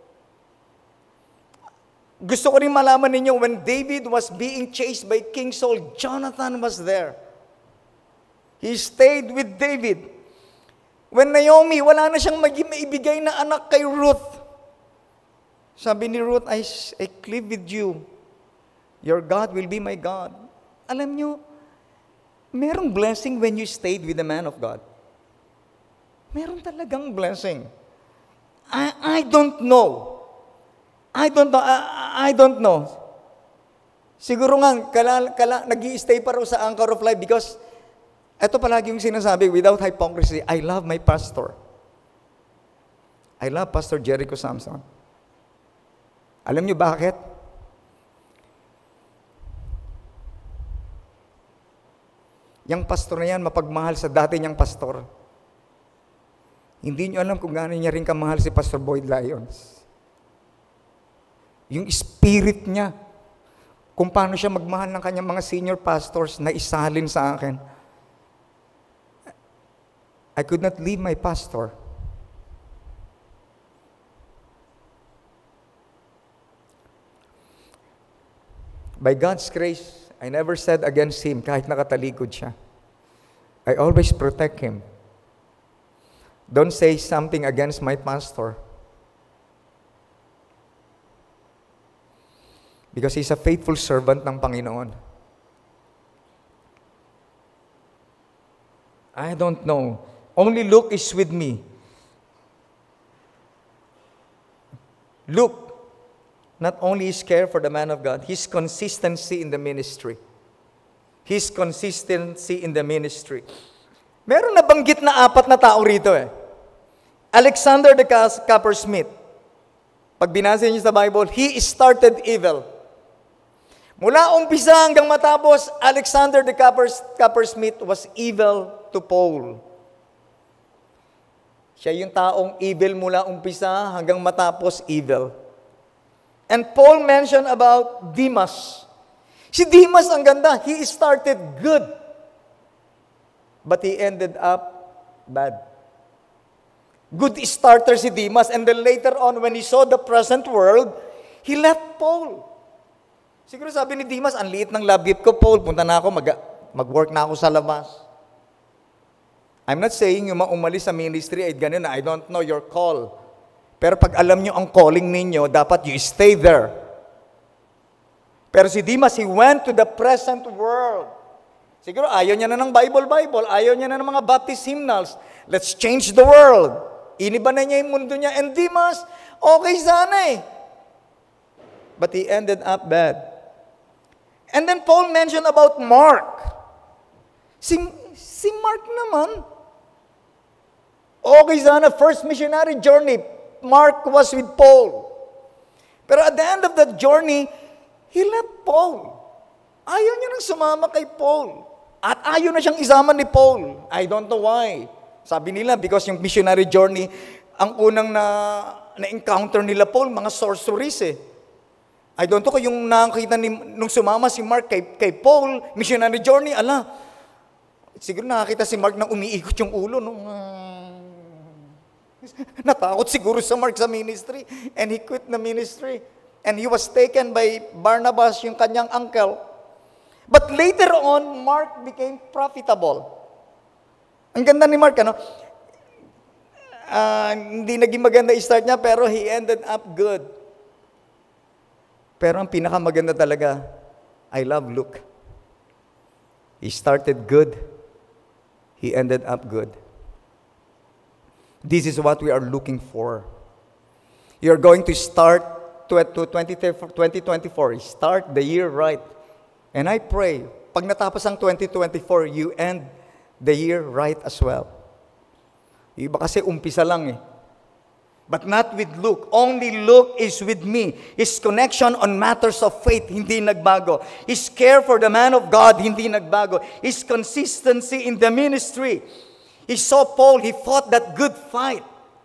Gusto ko rin malaman ninyo, when David was being chased by King Saul, Jonathan was there. He stayed with David. When Naomi, wala na siyang maibigay na anak kay Ruth. Sabi ni Ruth, I cleave with you. Your God will be my God. Alam nyo, merong blessing when you stayed with the man of God. Meron talagang blessing. I don't know. I don't know. Siguro nga, nag-i-stay pa rin sa anchor of life because ito palagi yung sinasabi, without hypocrisy, I love my pastor. I love Pastor Jericho Samson. Alam niyo bakit? Yang pastor na yan, mapagmahal sa dati niyang pastor. Hindi niyo alam kung gaano niya rin kamahal si Pastor Boyd Lyons. Yung spirit niya, kung paano siya magmahal ng kanyang mga senior pastors na isalin sa akin. I could not leave my pastor. By God's grace, I never said against him kahit nakatalikod siya. I always protect him. Don't say something against my pastor. Because he's a faithful servant ng Panginoon. I don't know. Only Luke is with me. Luke not only his care for the man of God, his consistency in the ministry. His consistency in the ministry. Meron na banggit na 4 na tao rito eh. Alexander the Coppersmith. Pag binasa niyo sa Bible, he started evil. Mula umpisa hanggang matapos, Alexander the Coppersmith was evil to Paul. Siya yung taong evil mula umpisa hanggang matapos evil. And Paul mentioned about Demas. Si Demas ang ganda. He started good. But he ended up bad. Good starter si Demas. And then later on, when he saw the present world, he left Paul. Siguro sabi ni Demas, ang liit ng love gift ko, Paul, punta na ako, mag-work na ako sa labas. I'm not saying yung umalis sa ministry ay ganun na, I don't know your call. Pero pag alam nyo ang calling ninyo, dapat you stay there. Pero si Demas, he went to the present world. Siguro ayaw niya na ng Bible, ayaw niya na ng mga Baptist hymnals. Let's change the world. Iniba na niya yung mundo niya. And Demas, okay sana eh. But he ended up bad. And then Paul mentioned about Mark. Si Mark naman, okay sana, first missionary journey, Mark was with Paul. Pero at the end of that journey, he left Paul. Ayaw niya nang sumama kay Paul. At ayaw na siyang isama ni Paul. I don't know why. Sabi nila, because yung missionary journey, ang unang na-encounter nila Paul, mga sorceries eh. I don't know kung yung nakakita nung sumama si Mark kay Paul, missionary journey, siguro nakakita si Mark na umiikot yung ulo. Natakot siguro sa Mark sa ministry. And he quit the ministry. And he was taken by Barnabas, yung kanyang uncle. But later on, Mark became profitable. Ang ganda ni Mark, hindi naging maganda i-start niya, pero he ended up good. Pero ang pinakamaganda talaga, I love Luke. He started good. He ended up good. This is what we are looking for. You're going to start 2024. Start the year right. And I pray, pag natapos ang 2024, you end the year right as well. Iba kasi umpisa lang eh. But not with Luke. Only Luke is with me. His connection on matters of faith, hindi nagbago. His care for the man of God, hindi nagbago. His consistency in the ministry. He saw Paul, he fought that good fight.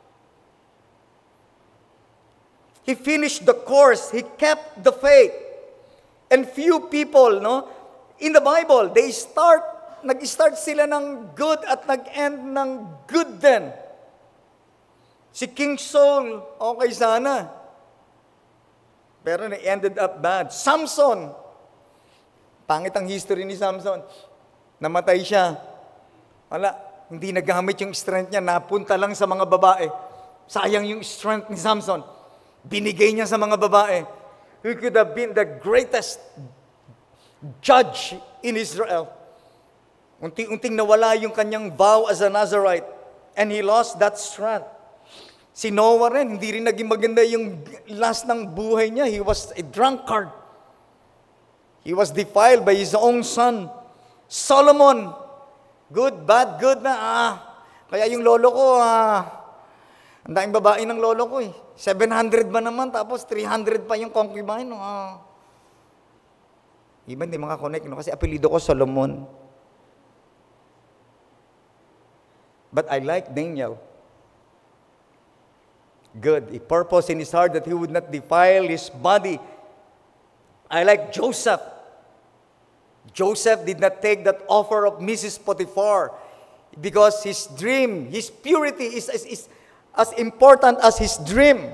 He finished the course. He kept the faith. And few people, in the Bible, nag-start sila ng good at nag-end ng good din. Si King Saul, okay sana. Pero na-ended up bad. Samson, pangit ang history ni Samson. Namatay siya. Wala. Hindi nagamit yung strength niya, napunta lang sa mga babae. Sayang yung strength ni Samson. Binigay niya sa mga babae. He could have been the greatest judge in Israel. Unting-unting nawala yung kanyang vow as a Nazarite. And he lost that strength. Si Noah rin, hindi rin naging maganda yung last ng buhay niya. He was a drunkard. He was defiled by his own son. Solomon, good, bad, good na. Kaya yung lolo ko, ang daming babae ng lolo ko eh. 700 ba naman, tapos 300 pa yung concubine. Iba hindi makakonect, no? Kasi apelido ko Solomon. But I like Daniel. Good. A purpose in his heart that he would not defile his body. I like Joseph. Joseph did not take that offer of Mrs. Potiphar because his dream, his purity is as important as his dream.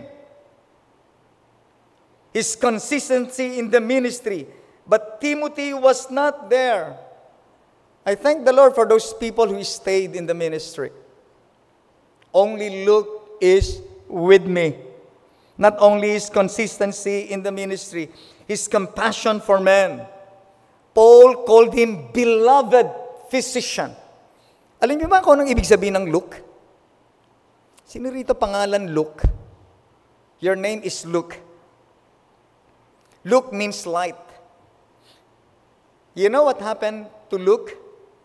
His consistency in the ministry. But Timothy was not there. I thank the Lord for those people who stayed in the ministry. Only Luke is with me. Not only his consistency in the ministry, his compassion for men. Paul called him beloved physician. Alam niyo ba kung anong ibig sabihin ng Luke? Sino rito pangalan Luke? Your name is Luke. Luke means light. You know what happened to Luke?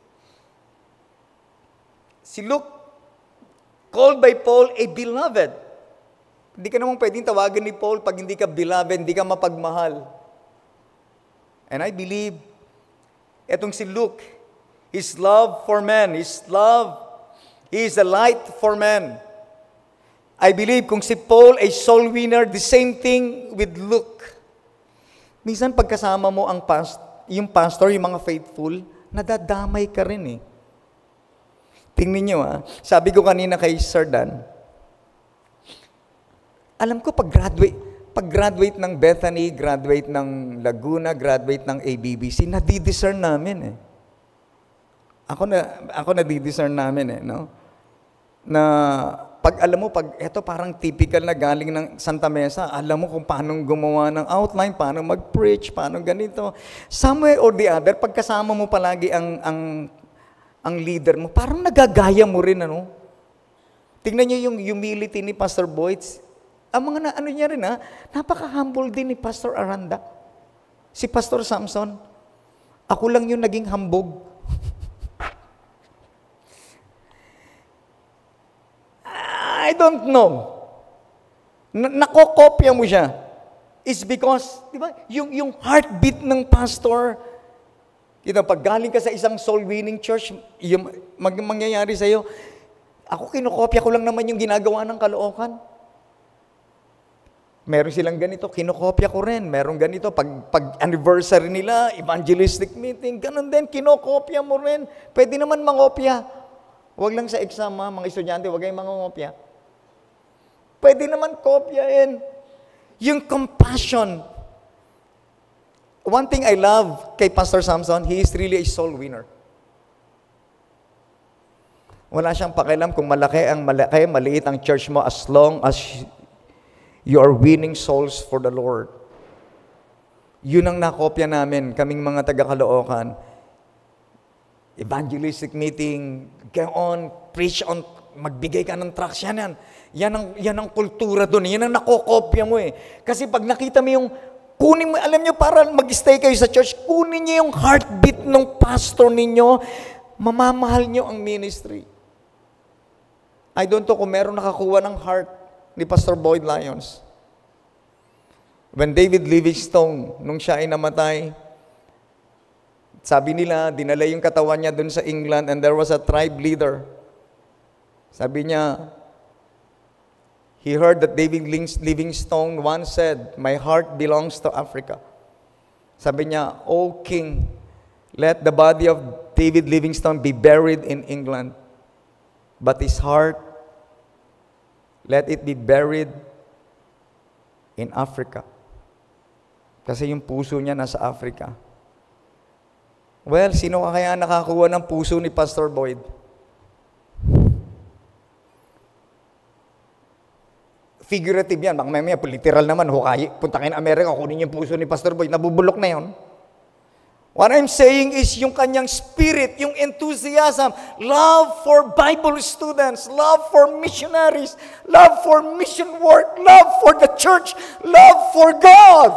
Si Luke, called by Paul a beloved. Hindi ka naman pwedeng tawagan ni Paul pag hindi ka beloved, hindi ka mapagmahal. And I believe, etong si Luke, his love for men, he is a light for men. I believe kung si Paul ay soul winner, the same thing with Luke. Minsan pagkasama mo yung pastor, yung mga faithful, nadadamay ka rin eh. Tingnan nyo sabi ko kanina kay Sir Dan, alam ko pag-graduate ng Bethany, graduate ng Laguna, graduate ng ABBC, nadi-discern namin eh. Ako nadi-discern namin eh, no? Na pag eto parang typical na galing ng Santa Mesa, alam mo kung paano gumawa ng outline, paano mag-preach, paano ganito. Somewhere or the other, pagkasama mo palagi ang leader mo, parang nagagaya mo rin, ano? Tingnan niyo yung humility ni Pastor Boyd. Ang mga niya rin napaka-humble din ni Pastor Aranda. Si Pastor Samson, ako lang yung naging hambog. I don't know. Nakokopya mo siya. It's because, di ba, yung heartbeat ng pastor, pag galing ka sa isang soul-winning church, yung mangyayari sa'yo, ako kinokopya ko lang naman yung ginagawa ng Caloocan. Meron silang ganito, kinokopya ko rin. Meron ganito, pag anniversary nila, evangelistic meeting, ganun din, kinokopya mo rin. Pwede naman mangopya. Huwag lang sa exam, mga estudyante, huwag kayong mangopya. Pwede naman kopyain. Yung compassion. One thing I love kay Pastor Samson, he is really a soul winner. Wala siyang pakialam kung maliit ang church mo as long as you are winning souls for the Lord. Yun ang nakopya namin, kaming mga taga-Caloocan. Evangelistic meeting, go on, preach on, magbigay ka ng tracts, yan ang kultura doon, yan ang nakokopya mo eh. Kasi pag nakita mo yung, kunin mo, alam nyo, para mag-stay kayo sa church, kunin nyo yung heartbeat ng pastor ninyo, mamamahal nyo ang ministry. I don't know kung meron nakakuha ng heart ni Pastor Boyd Lyons. When David Livingstone, nung siya ay namatay, sabi nila, dinala yung katawan niya dun sa England and there was a tribe leader. Sabi niya, he heard that David Livingstone once said, "My heart belongs to Africa." Sabi niya, "O King, let the body of David Livingstone be buried in England, but his heart, let it be buried in Africa." Kasi yung puso niya nasa Africa. Well, sino kaya nakakuha ng puso ni Pastor Boyd? Figurative yan. Baka mamaya, literal naman, hukay, punta kayo ng Amerika, kunin yung puso ni Pastor Boy, nabubulok na yun. What I'm saying is yung kanyang spirit, yung enthusiasm, love for Bible students, love for missionaries, love for mission work, love for the church, love for God.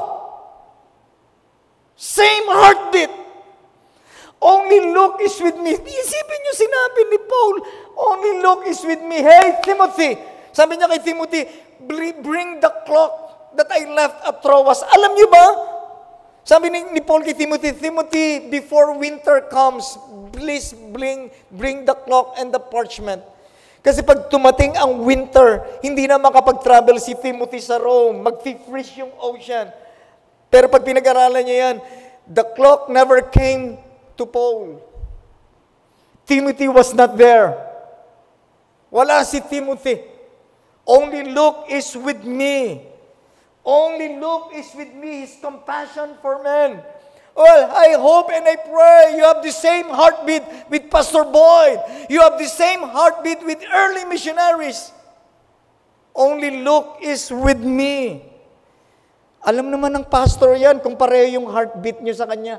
Same heartbeat. Only Luke is with me. Isipin niyo sinabi ni Paul, only Luke is with me. Hey, Timothy. Sabi niya kay Timothy, bring the cloak that I left at Troas. Alam niyo ba? Sabi ni Paul kay Timothy, Timothy, before winter comes, please bring the cloak and the parchment. Kasi pag tumating ang winter, hindi na makapag-travel si Timothy sa Rome. Mag-freeze yung ocean. Pero pag pinag-aralan niya yan, the cloak never came to Paul. Timothy was not there. Wala si Timothy. Only Luke is with me. Only Luke is with me. His compassion for men. Well, I hope and I pray you have the same heartbeat with Pastor Boyd. You have the same heartbeat with early missionaries. Only Luke is with me. Alam naman ng pastor yan kung pareho yung heartbeat nyo sa kanya.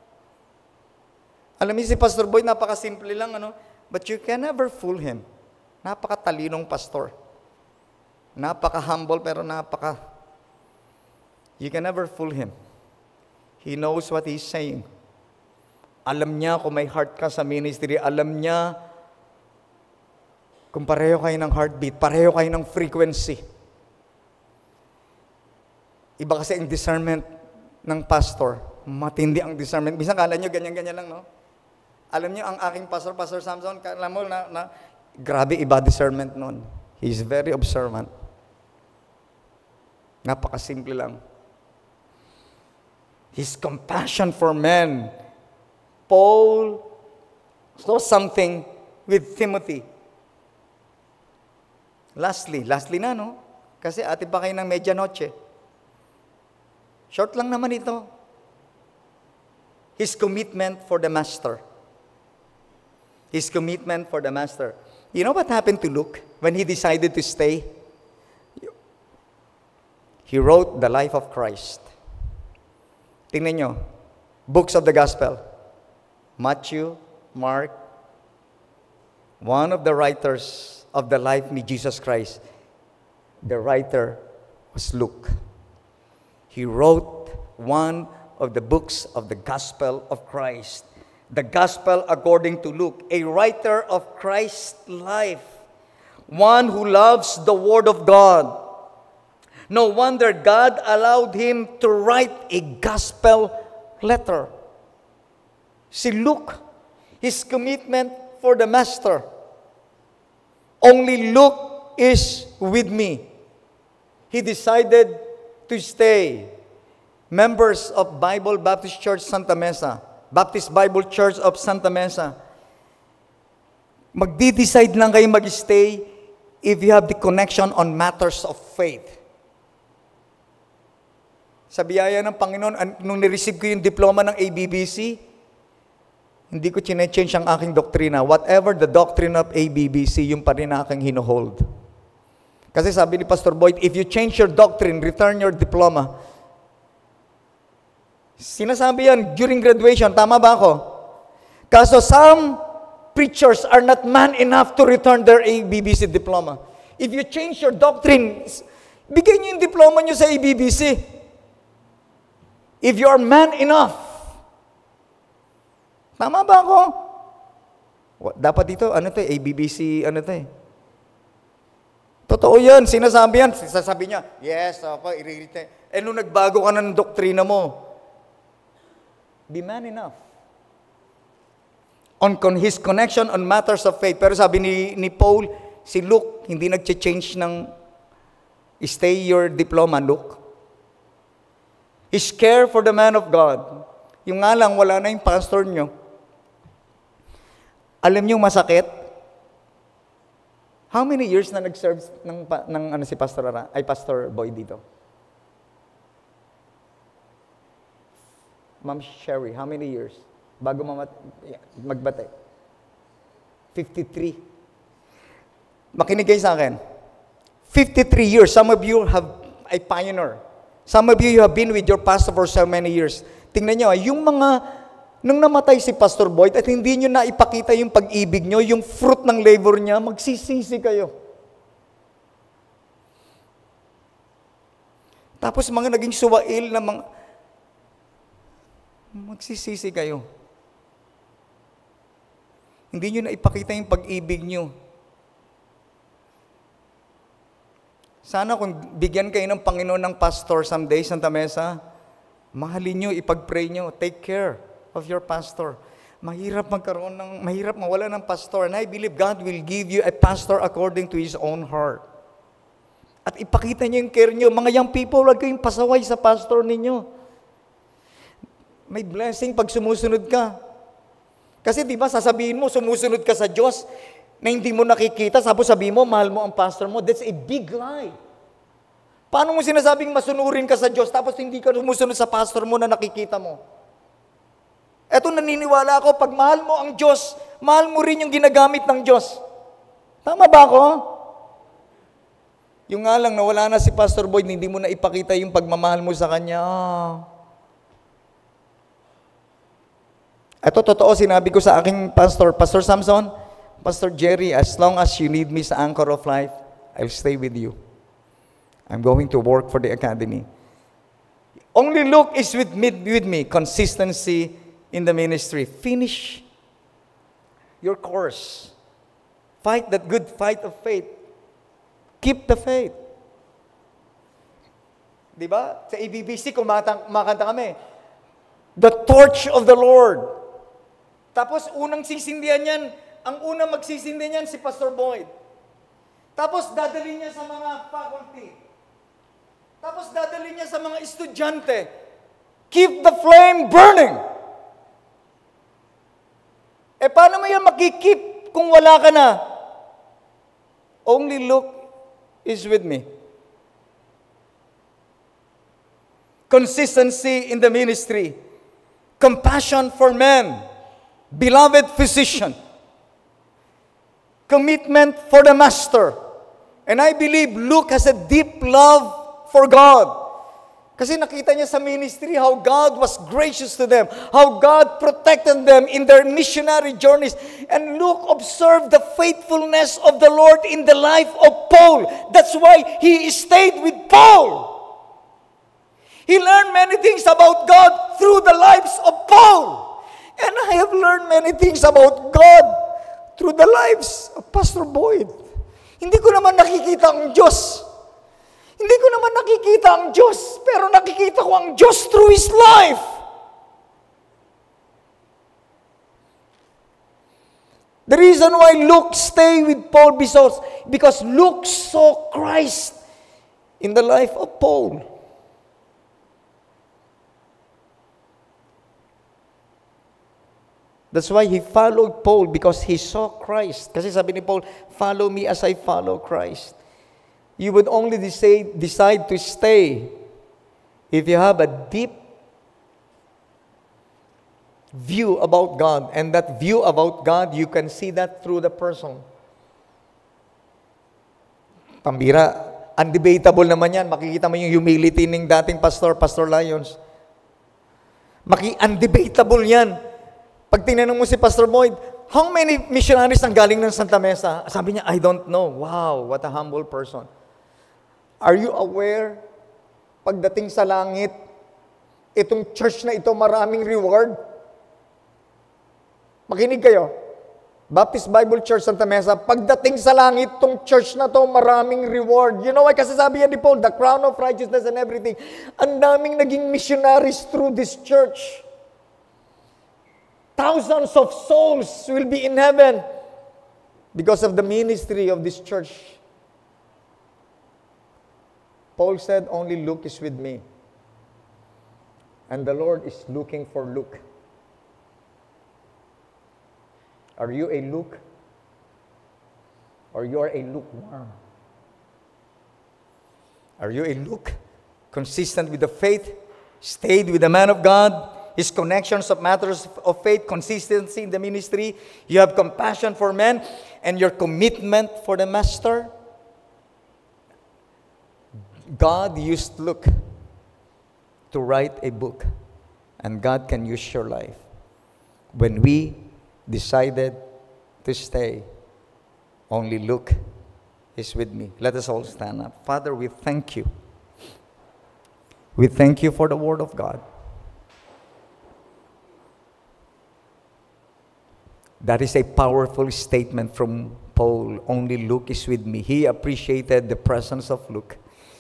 Alam niyo si Pastor Boyd, napakasimple lang, ano? But you can never fool him. Napakatalinong pastor. Napaka-humble pero you can never fool him. He knows what he's saying. Alam niya kung may heart ka sa ministry. Alam niya kung pareho kayo ng heartbeat, pareho kayo ng frequency. Iba kasi ang discernment ng pastor. Matindi ang discernment. Bisa kala niyo ganyan-ganyan lang, no? Alam niyo, ang aking pastor, Pastor Samson, alam mo na grabe iba discernment nun. He's very observant. Napakasimple lang. His compassion for men. Paul saw something with Timothy. Lastly na, no? Kasi ati pa kayo ng medianoche. Short lang naman ito. His commitment for the master. His commitment for the master. You know what happened to Luke when he decided to stay? He wrote the life of Christ. Tingnan nyo, books of the gospel. Matthew, Mark, one of the writers of the life ni Jesus Christ, the writer was Luke. He wrote one of the books of the gospel of Christ. The gospel according to Luke, a writer of Christ's life, one who loves the word of God. No wonder God allowed him to write a gospel letter. Si Luke, his commitment for the master. Only Luke is with me. He decided to stay. Members of Bible Baptist Church Santa Mesa, Baptist Bible Church of Santa Mesa, magdi-decide lang kayo mag-stay if you have the connection on matters of faith. Sa biyaya ng Panginoon, nung nireceive ko yung diploma ng ABBC, hindi ko chine-change ang aking doktrina. Whatever the doctrine of ABBC, yung pa rin aking hinohold. Kasi sabi ni Pastor Boyd, if you change your doctrine, return your diploma. Sinasabi yan during graduation, tama ba ako? Kaso some preachers are not man enough to return their ABBC diploma. If you change your doctrine, bigay niyo yung diploma niyo sa ABBC. If you are man enough. Tama ba ako? Dapat dito, ano to, ABBC, ano to eh. Totoo yan, sinasabi yan. Sasabi niya, yes, ako, iririte. Eh, nung nagbago ka ng doktrina mo, be man enough. On his connection on matters of faith. Pero sabi ni Paul, si Luke, hindi nag-change ng stay your diploma, Luke. His care for the man of God. Yung nga lang, wala na yung pastor nyo. Alam niyo masakit? How many years na nag-serve ng si Pastor Pastor Boy dito? Ma'am Sherry, how many years? Bago magbate? 53. Makinig kayo sa akin. 53 years. Some of you have a pioneer. Some of you have been with your pastor for so many years. Tingnan nyo, yung mga, nung namatay si Pastor Boyd at hindi nyo na ipakita yung pag-ibig nyo, yung fruit ng labor niya, magsisisi kayo. Tapos mga naging suwail na mga, magsisisi kayo. Hindi nyo na ipakita yung pag-ibig nyo. Sana kung bigyan kayo ng Panginoon ng pastor someday, Santa Mesa, mahalin nyo, ipag-pray nyo, take care of your pastor. Mahirap mawala ng pastor. And I believe God will give you a pastor according to His own heart. At ipakita nyo yung care nyo. Mga young people, huwag kayong pasaway sa pastor ninyo. May blessing pag sumusunod ka. Kasi di ba sasabihin mo, sumusunod ka sa Diyos, na hindi mo nakikita, tapos sabihin mo, mahal mo ang pastor mo. That's a big lie. Paano mo sinasabing masunurin ka sa Diyos, tapos hindi ka sumusunod sa pastor mo na nakikita mo? Eto, naniniwala ako, pag mahal mo ang Diyos, mahal mo rin yung ginagamit ng Diyos. Tama ba ako? Yung nga lang, nawala na si Pastor Boyd, hindi mo na ipakita yung pagmamahal mo sa kanya. Ito, totoo, sinabi ko sa aking pastor, Pastor Samson, Pastor Jerry, as long as you need me sa Anchor of Life, I'll stay with you. I'm going to work for the academy. Only Luke is with me. Consistency in the ministry. Finish your course. Fight that good fight of faith. Keep the faith. Diba? Sa ABBC, kumakanta kami. The torch of the Lord. Tapos, unang sisindihan yan, ang unang magsisindi niyan si Pastor Boyd. Tapos dadali niya sa mga faculty. Tapos dadali niya sa mga estudyante. Keep the flame burning. Paano mo yan makikip kung wala ka na? Only Luke is with me. Consistency in the ministry. Compassion for men. Beloved physician. Commitment for the Master. And I believe Luke has a deep love for God. Kasi nakita niya sa ministry how God was gracious to them, how God protected them in their missionary journeys. And Luke observed the faithfulness of the Lord in the life of Paul. That's why he stayed with Paul. He learned many things about God through the lives of Paul. And I have learned many things about God through the lives of Pastor Boyd. Hindi ko naman nakikita ang Diyos. Hindi ko naman nakikita ang Diyos, pero nakikita ko ang Diyos through His life. The reason why Luke stayed with Paul because Luke saw Christ in the life of Paul. That's why he followed Paul, because he saw Christ. Kasi sabi ni Paul, follow me as I follow Christ. You would only decide to stay if you have a deep view about God. And that view about God, you can see that through the person. Pambira, undebatable naman yan. Makikita mo yung humility ng dating pastor, Pastor Lyons. Undebatable yan. Pag tinanong mo si Pastor Boyd, how many missionaries ang galing ng Santa Mesa? Sabi niya, I don't know. Wow, what a humble person. Are you aware, pagdating sa langit, itong church na ito maraming reward? Makinig kayo. Baptist Bible Church Santa Mesa, pagdating sa langit, itong church na to maraming reward. You know why? Kasi sabi yan ni Paul, the crown of righteousness and everything. Ang daming naging missionaries through this church. Thousands of souls will be in heaven because of the ministry of this church. Paul said, only Luke is with me. And the Lord is looking for Luke. Are you a Luke? Or you are a lukewarm? Are you a Luke? Consistent with the faith? Stayed with the man of God? His connections of matters of faith, consistency in the ministry. You have compassion for men and your commitment for the Master. God used Luke to write a book, and God can use your life. When we decided to stay, only Luke is with me. Let us all stand up. Father, we thank you. We thank you for the Word of God. That is a powerful statement from Paul. Only Luke is with me. He appreciated the presence of Luke.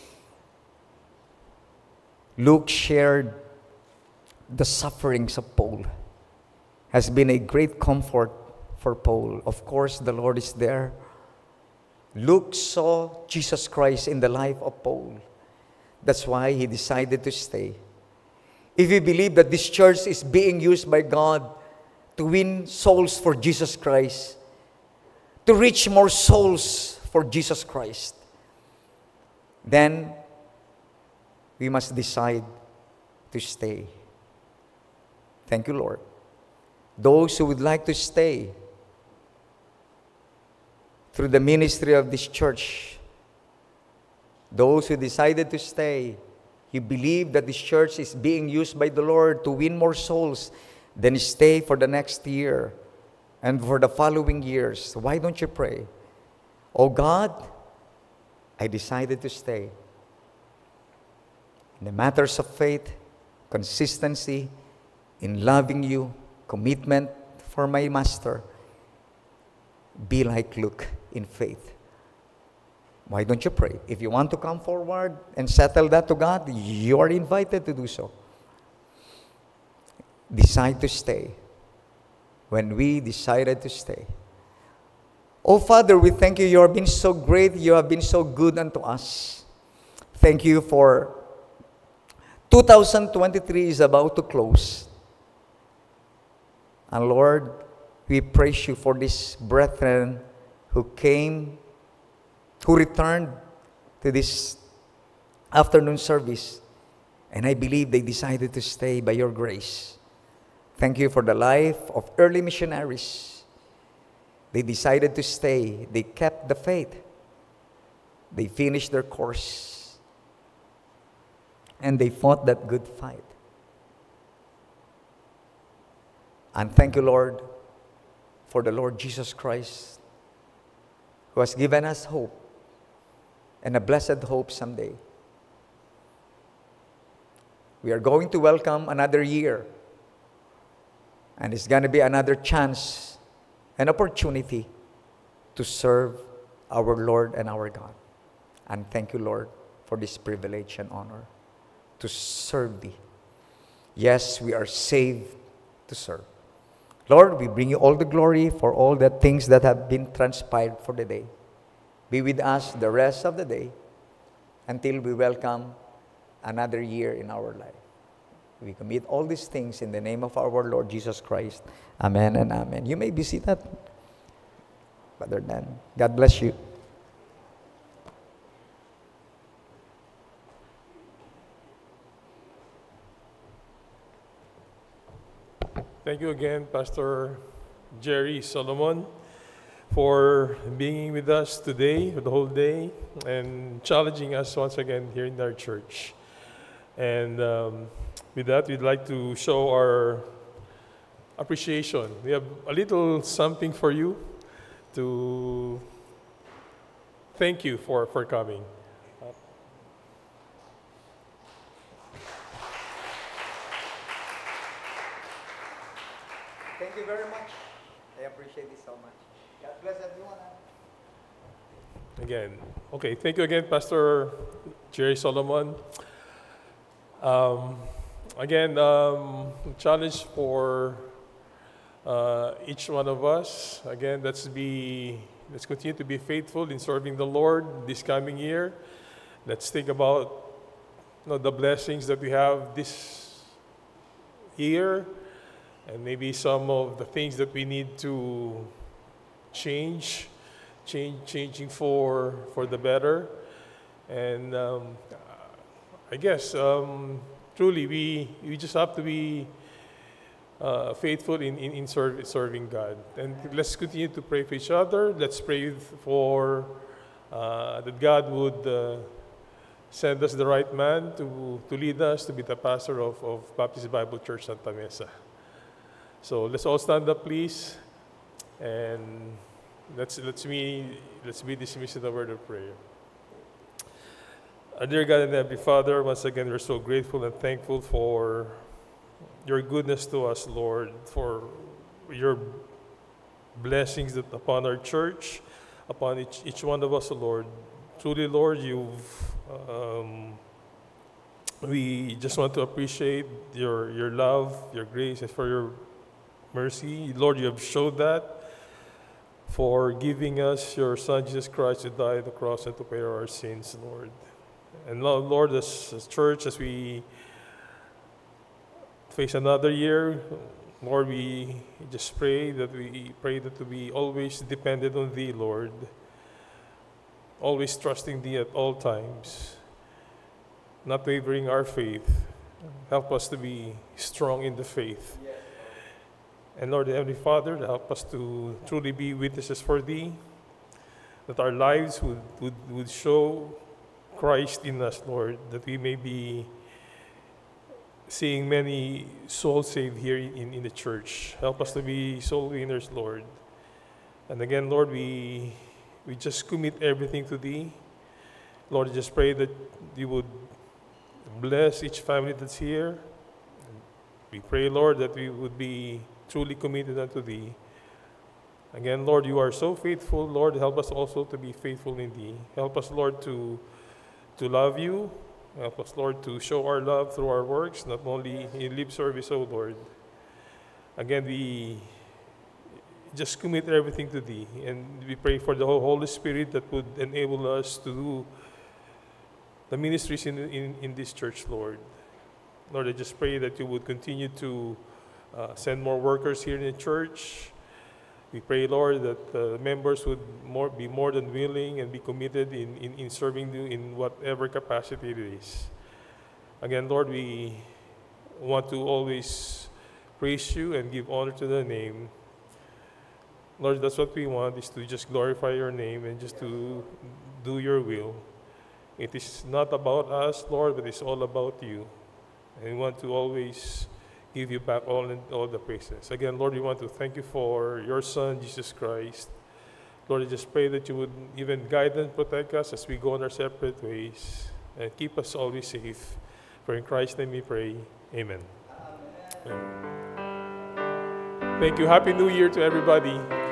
Luke shared the sufferings of Paul. Has been a great comfort for Paul. Of course, the Lord is there. Luke saw Jesus Christ in the life of Paul. That's why he decided to stay. If you believe that this church is being used by God to win souls for Jesus Christ, to reach more souls for Jesus Christ, then we must decide to stay. Thank you, Lord. Those who would like to stay through the ministry of this church, those who decided to stay, you believe that this church is being used by the Lord to win more souls, then stay for the next year and for the following years. Why don't you pray? Oh God, I decided to stay. In the matters of faith, consistency, in loving you, commitment for my Master, be like Luke in faith. Why don't you pray? If you want to come forward and settle that to God, you are invited to do so. Decide to stay. When we decided to stay. Oh Father, we thank you. You have been so great. You have been so good unto us. Thank you for 2023 is about to close. And Lord, we praise you for these brethren who came, who returned to this afternoon service. And I believe they decided to stay by your grace. Thank you for the life of early missionaries. They decided to stay. They kept the faith. They finished their course. And they fought that good fight. And thank you, Lord, for the Lord Jesus Christ, who has given us hope, and a blessed hope someday. We are going to welcome another year, and it's going to be another chance, an opportunity to serve our Lord and our God. And thank you, Lord, for this privilege and honor to serve thee. Yes, we are saved to serve. Lord, we bring you all the glory for all the things that have been transpired for the day. Be with us the rest of the day until we welcome another year in our life. We commit all these things in the name of our Lord Jesus Christ. Amen and amen. You may be seated. Brother Dan, God bless you. Thank you again, Pastor Jerry Solomon, for being with us today, for the whole day, and challenging us once again here in our church. And with that, we'd like to show our appreciation. We have a little something for you to thank you for coming. Thank you very much. I appreciate it so much. God bless everyone. Again. Okay, thank you again, Pastor Jerry Solomon. Again, challenge for each one of us. Again, let's continue to be faithful in serving the Lord this coming year. Let's think about the blessings that we have this year, and maybe some of the things that we need to changing for the better. And I guess truly we just have to be faithful in serving God. And let's continue to pray for each other. Let's pray for that God would send us the right man to lead us to be the pastor of Baptist Bible Church Santa Mesa. So let's all stand up, please, and let's be dismissed in the word of prayer. Our dear God and Heavenly Father, once again we're so grateful and thankful for your goodness to us, Lord, for your blessings that upon our church, upon each one of us, Lord. Truly, Lord, we just want to appreciate your love, your grace, and for your mercy. Lord, you have showed that for giving us your Son, Jesus Christ, to die on the cross and to pay our sins, Lord. And Lord, as church, as we face another year, Lord, we just pray that we always dependent on Thee, Lord. Always trusting Thee at all times. Not wavering our faith. Help us to be strong in the faith. And Lord, Heavenly Father, help us to truly be witnesses for Thee. That our lives would show Christ in us, Lord. That we may be seeing many souls saved here in the church. Help us to be soul winners, Lord. And again, Lord, we just commit everything to Thee. Lord, I just pray that You would bless each family that's here. We pray, Lord, that we would be truly committed unto Thee. Again, Lord, You are so faithful. Lord, help us also to be faithful in Thee. Help us, Lord, to love You. Help us, Lord, to show our love through our works, not only in lip service, O Lord. Again, we just commit everything to Thee, and we pray for the Holy Spirit that would enable us to do the ministries in this church, Lord. Lord, I just pray that You would continue to send more workers here in the church. We pray, Lord, that the members would be more than willing and be committed in serving You in whatever capacity it is. Again, Lord, we want to always praise You and give honor to the name. Lord, that's what we want, is to just glorify Your name and just to do Your will. It is not about us, Lord, but it's all about You. And we want to always give You back all the praises. Again, Lord, we want to thank You for Your Son, Jesus Christ. Lord, I just pray that You would even guide and protect us as we go on our separate ways and keep us always safe. For in Christ's name we pray. Amen. Amen. Thank you. Happy New Year to everybody.